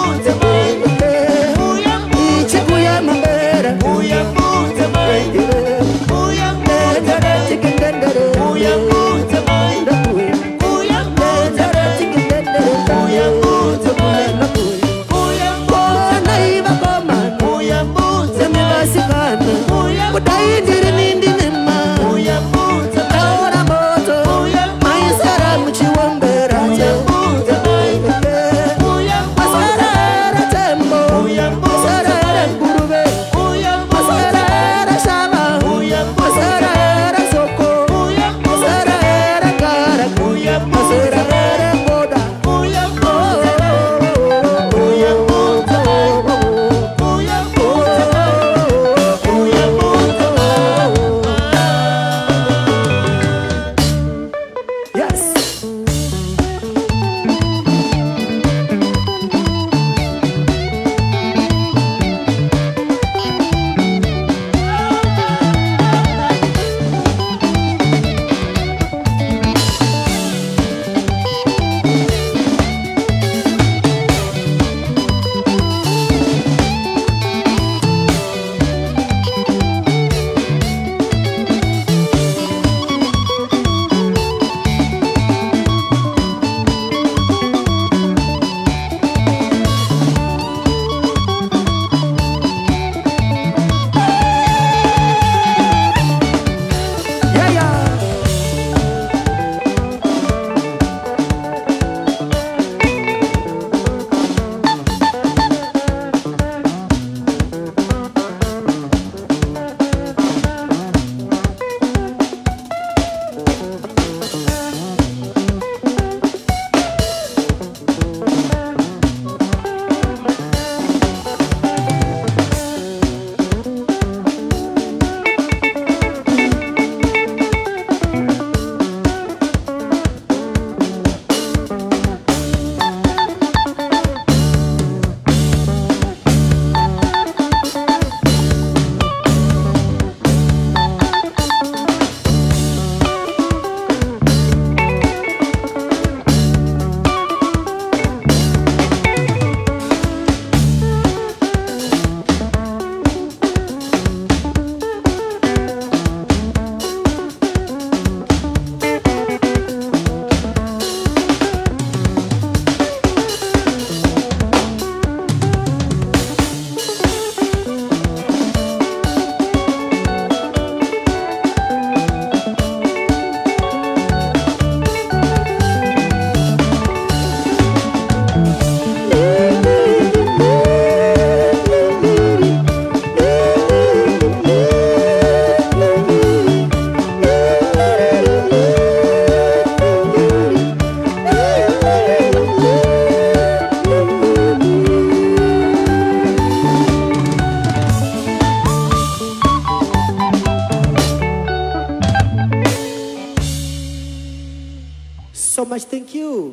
Uya kudai ndiri nindi nema taona moto maisara muchiwombera masarara tembo masarara nguruve masarara shava masarara soko masarara kara masarara boda yes. So much, thank you.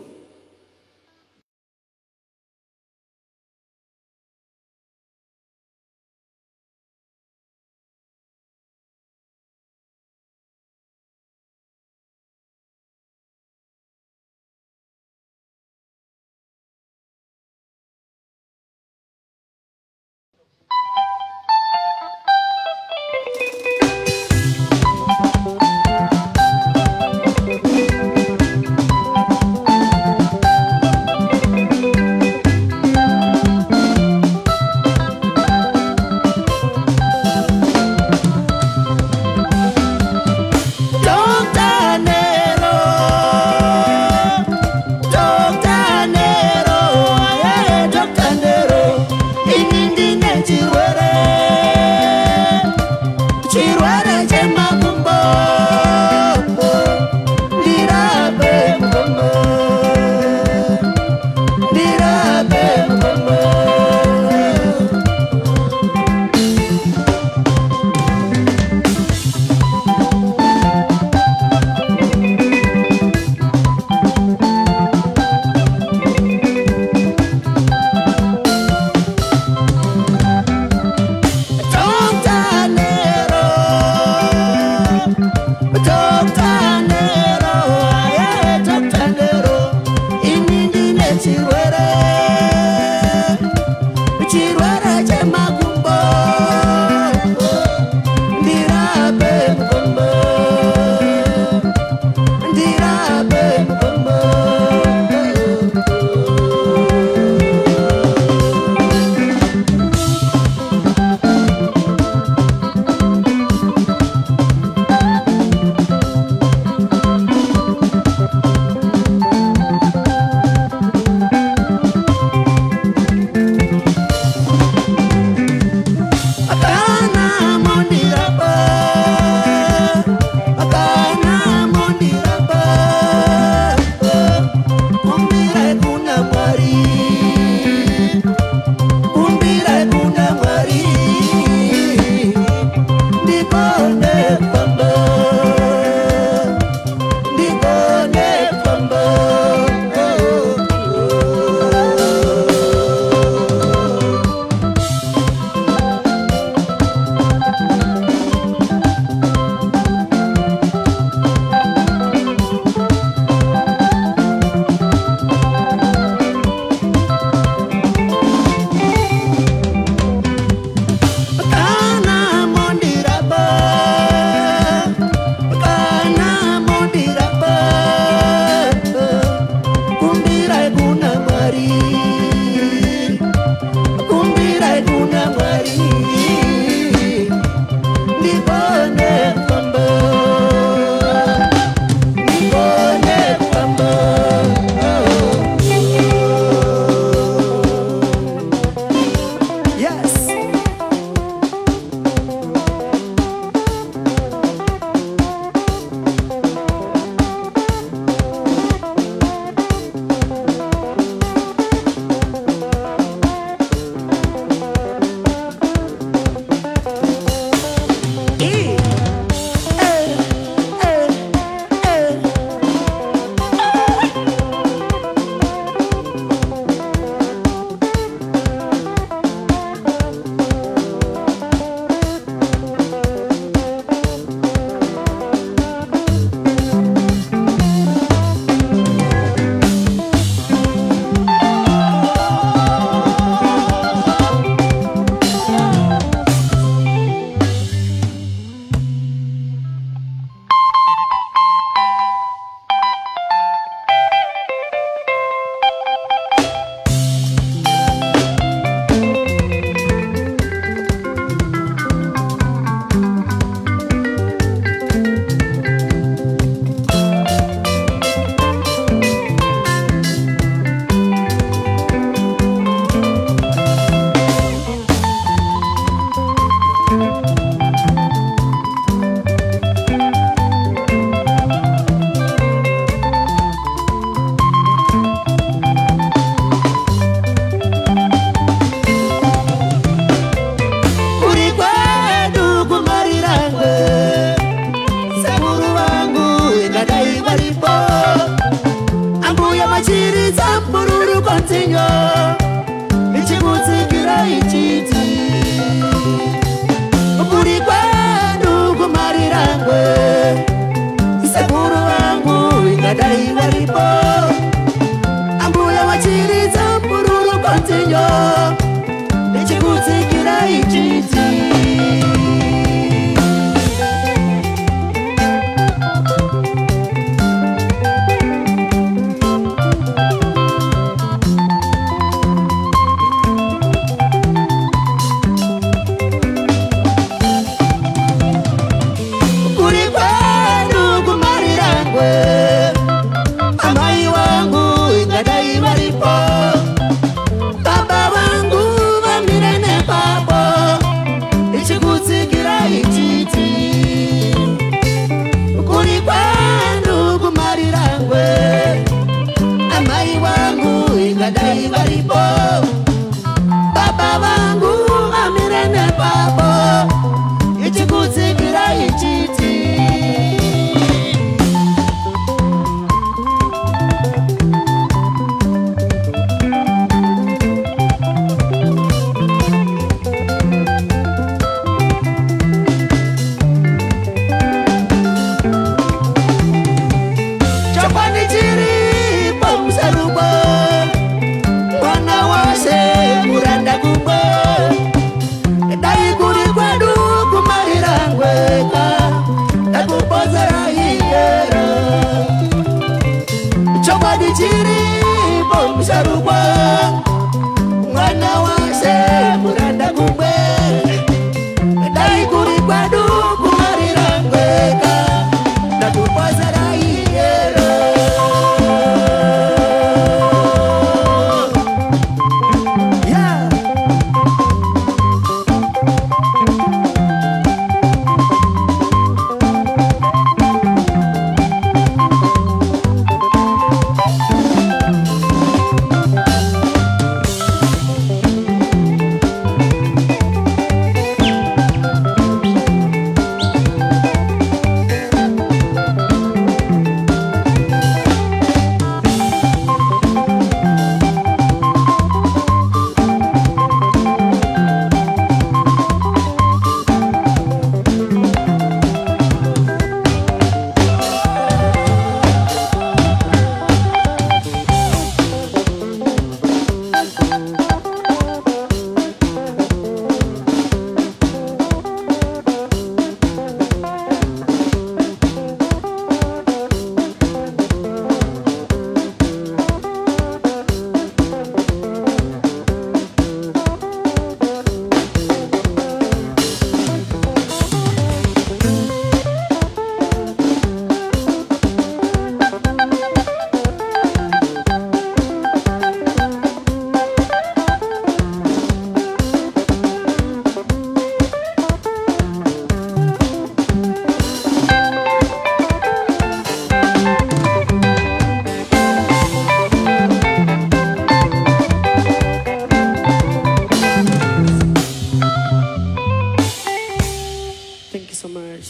much.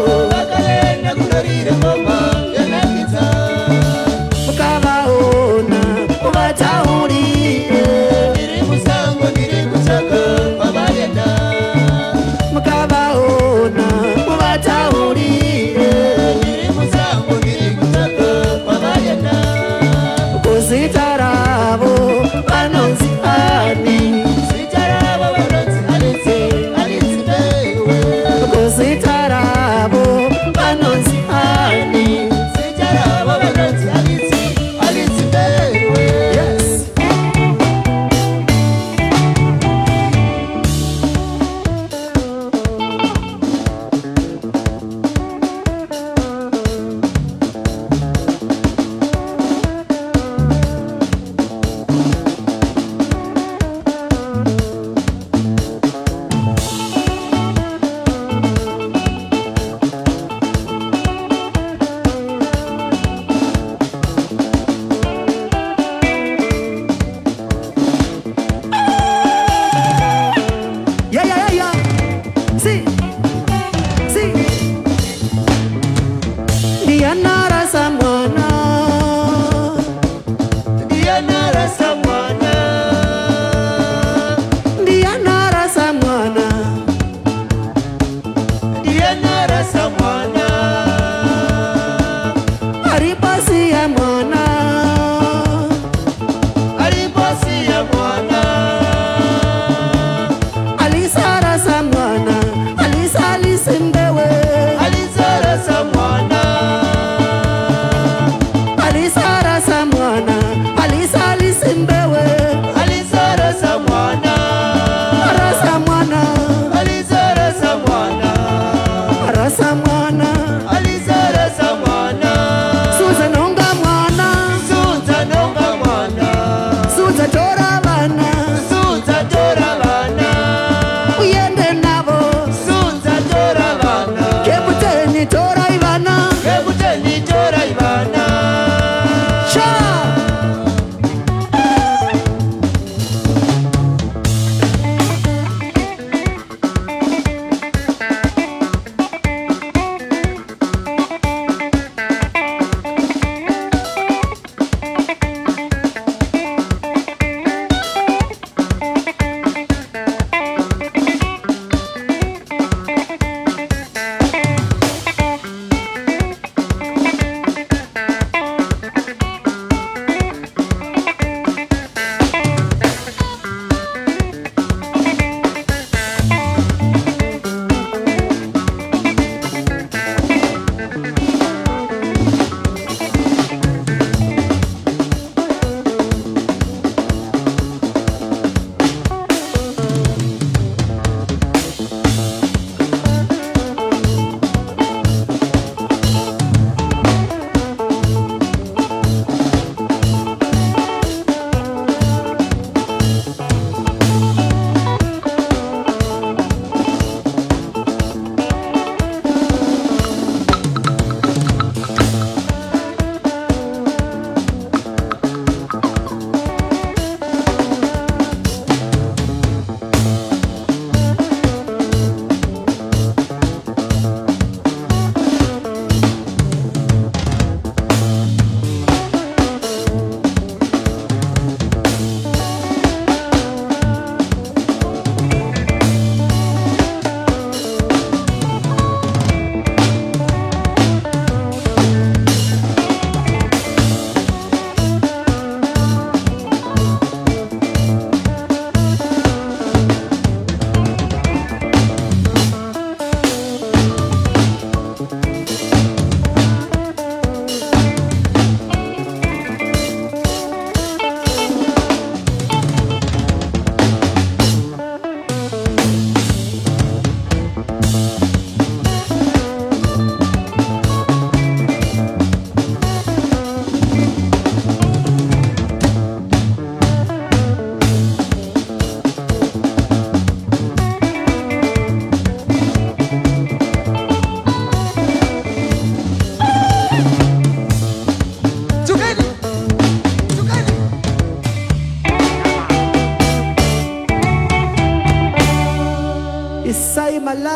Ukavaona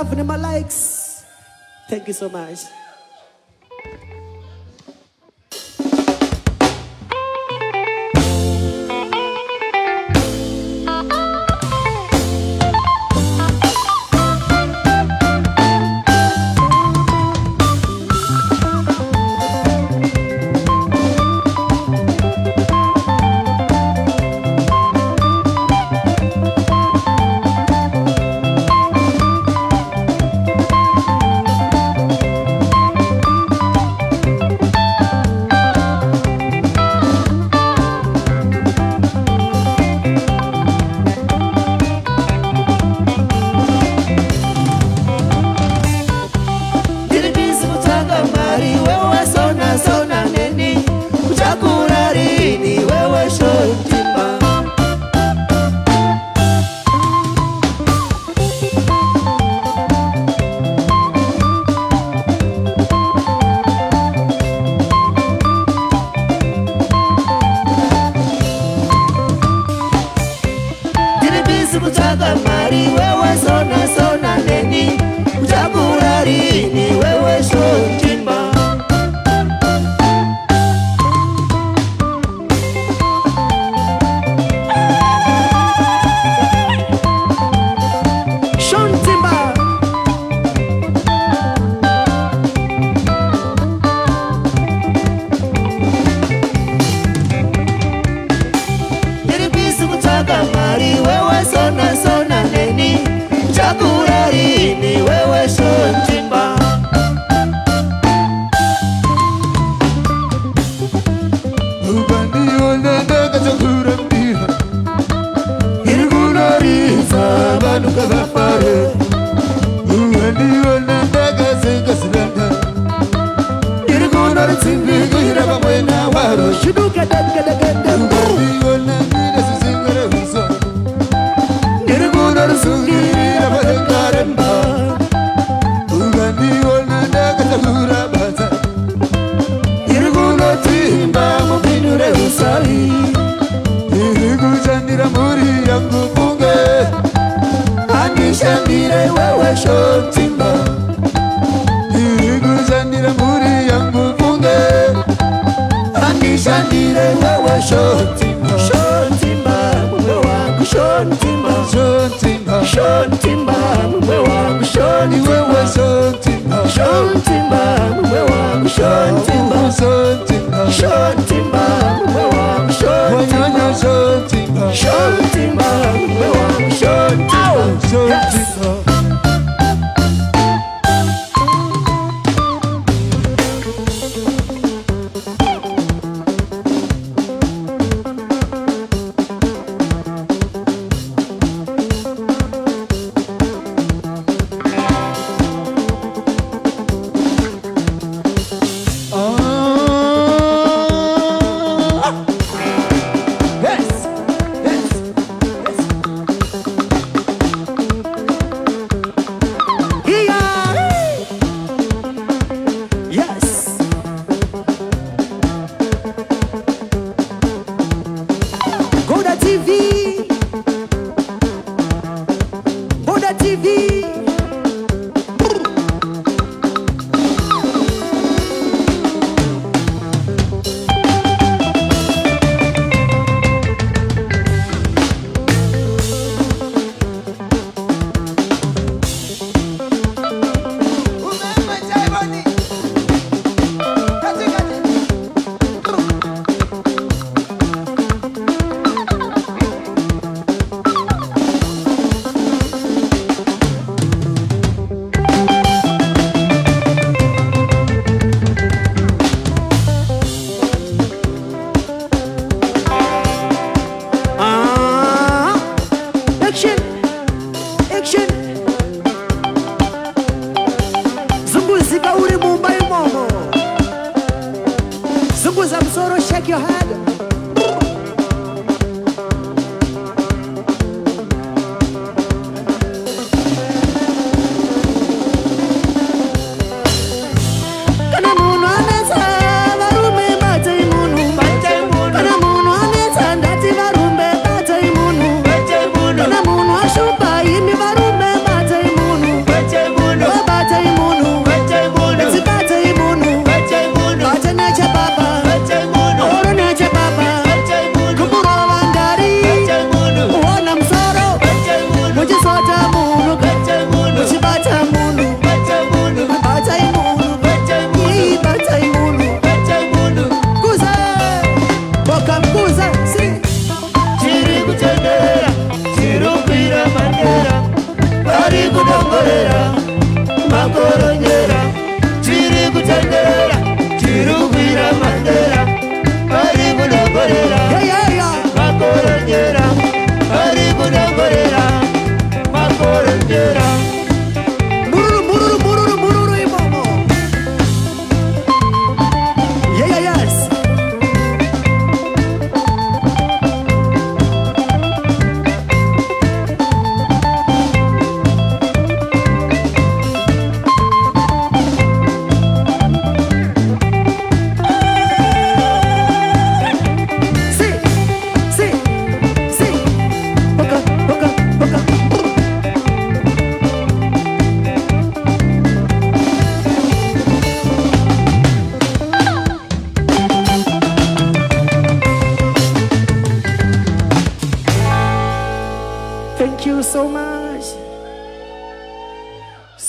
love and my likes. Thank you so much. Bache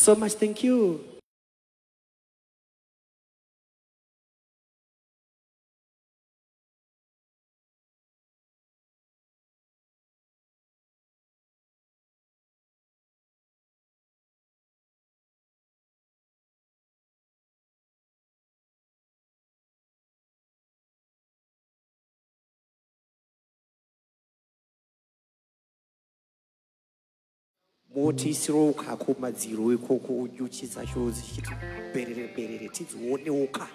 so much. Thank you. Moti siroka kumadziro ikoko uchiza shozi chiti berere tidzioneuka.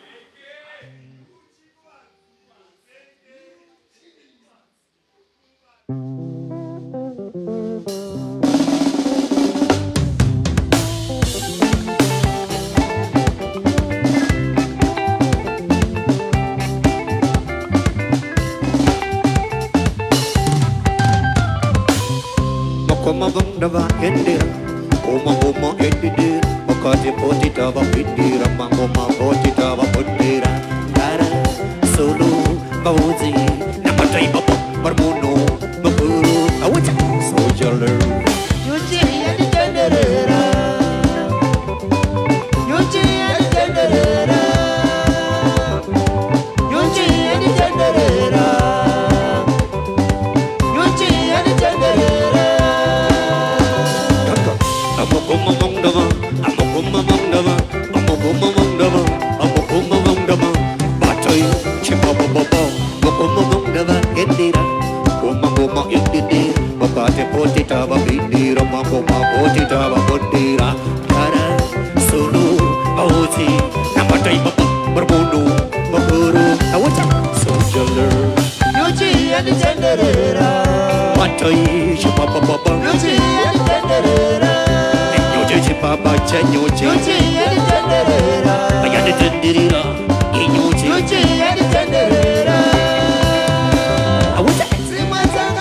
Dava endira, oma endira, makati poti dava endira, mangoma poti dava endira. Dara solo bauzi, namatai bapa barmuno, makuru awacha sojaler. Yuchi and Janderera, Yuchi and Janderera, Yuchi and Janderera, Yuchi and Janderera. Papa Chanyoche, Yuchi and Janderera, I got it Tendira, Yuchi and Janderera. I was asking my son,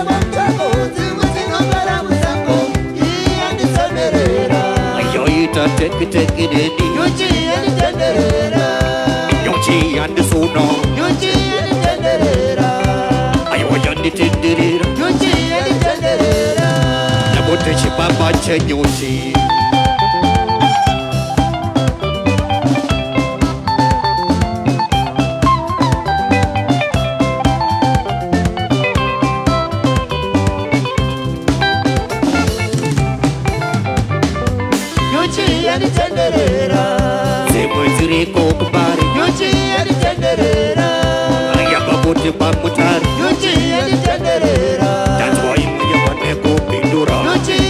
take it in Yuchi and Janderera, Yuchi and the Sono, Yuchi and Janderera, I was on the Tendira, Yuchi and Janderera, Nabote Papa Chanyoche. That's why you want to go Pindura.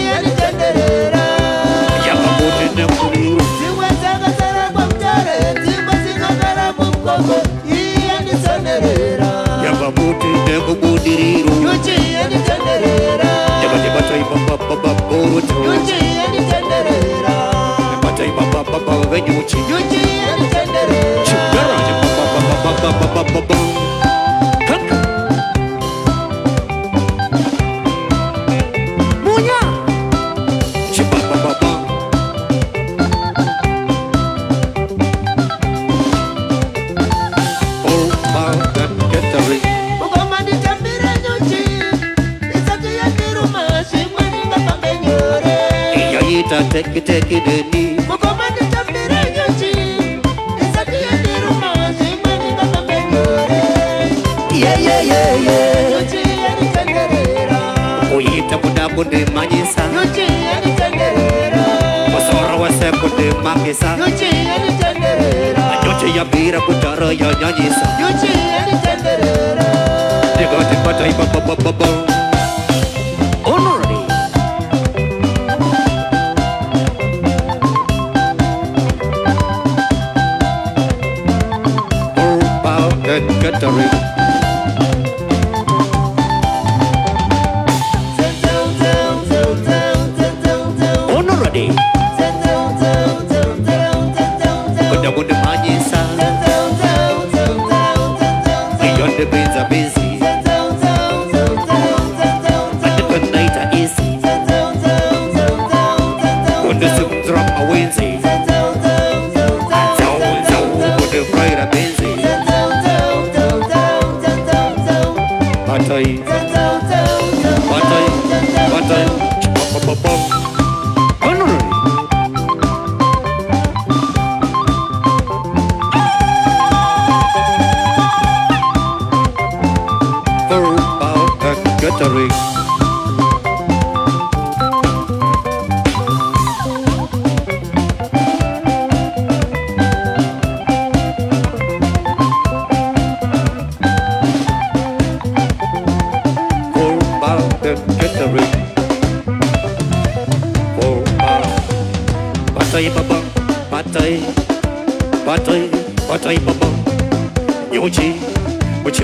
Take it in me. Bude manyisa Yuchi and Janderera Masora wase bude makisa Yuchi and Janderera Yuchi ya bira kutara ya nyanyisa Yuchi and Janderera Diga diga diga ba ba ba Honorary All about and gathering the beats are busy. And the night are easy. When the soup drop a Wednesday. And so, with the fried are busy. catering. Full mountain catering. Full Patay babang, patay, patay, patay babang. Yochi, which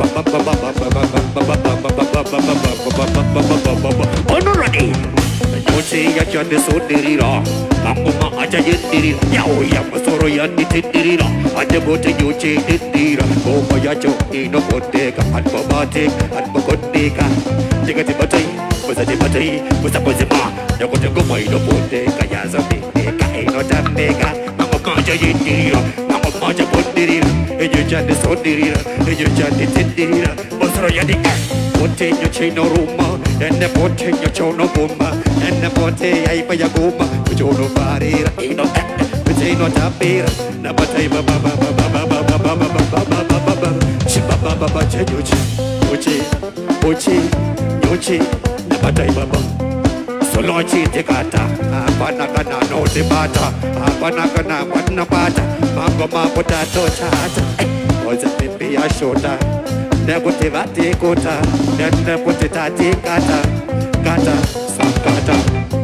honorary. Yochi, ya chande so dirira. Manguma aja yendiri. Yao ya masoro ya nitidirira. Aja bote yochi didira. Goma ya cho ino bodega. Anpa batik, anpa kodega. Jika tibatay, busa tibatay, busa buzima. Yakote goma ino bodega. Ya zambi, eka ino damega. Manguma aja yendira. Manguma aja bodega. Ejo chande so dirira. Ejo chande tidirira. Masoro ya di bote yo chino ruma. Enne bote yo chono buma. Enne bote ay paya guma. Chono barira. Ino ino tapira. Na batay ba ba ba ba ba ba ba ba ba ba ba ba ba ba ba. Shiba ba ba ba che yochi. Yochi. Yochi. Yochi. Na batay ba ba. Solo chi te kata. Apana kana no te bata. Apana kana wana bata. Mango ma potato chata. Oza pipi ya shota. Never te kota. Never te kata. Kata. Sakata.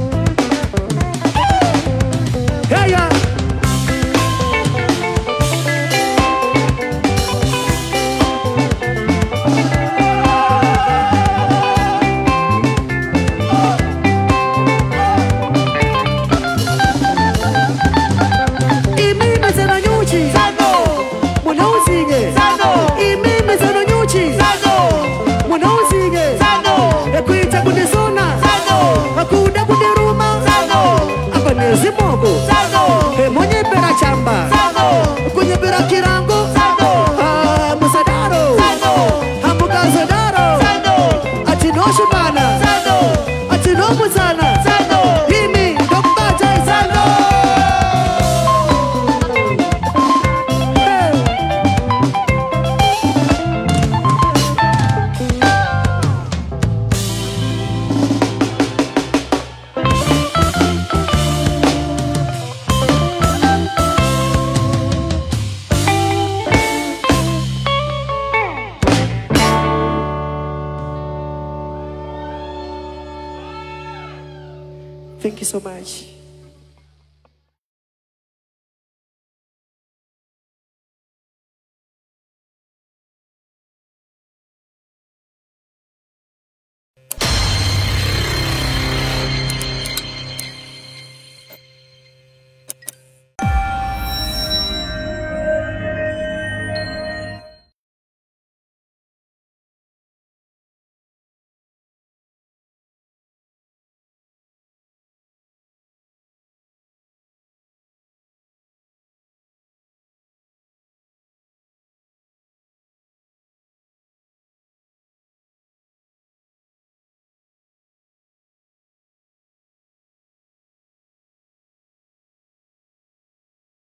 Hey, yeah. Mwenye pera chamba kwenye pera kirango musadaro hambuka sadaro atinoshu bana atinomu sana himi dokta jai sana. Thank you so much.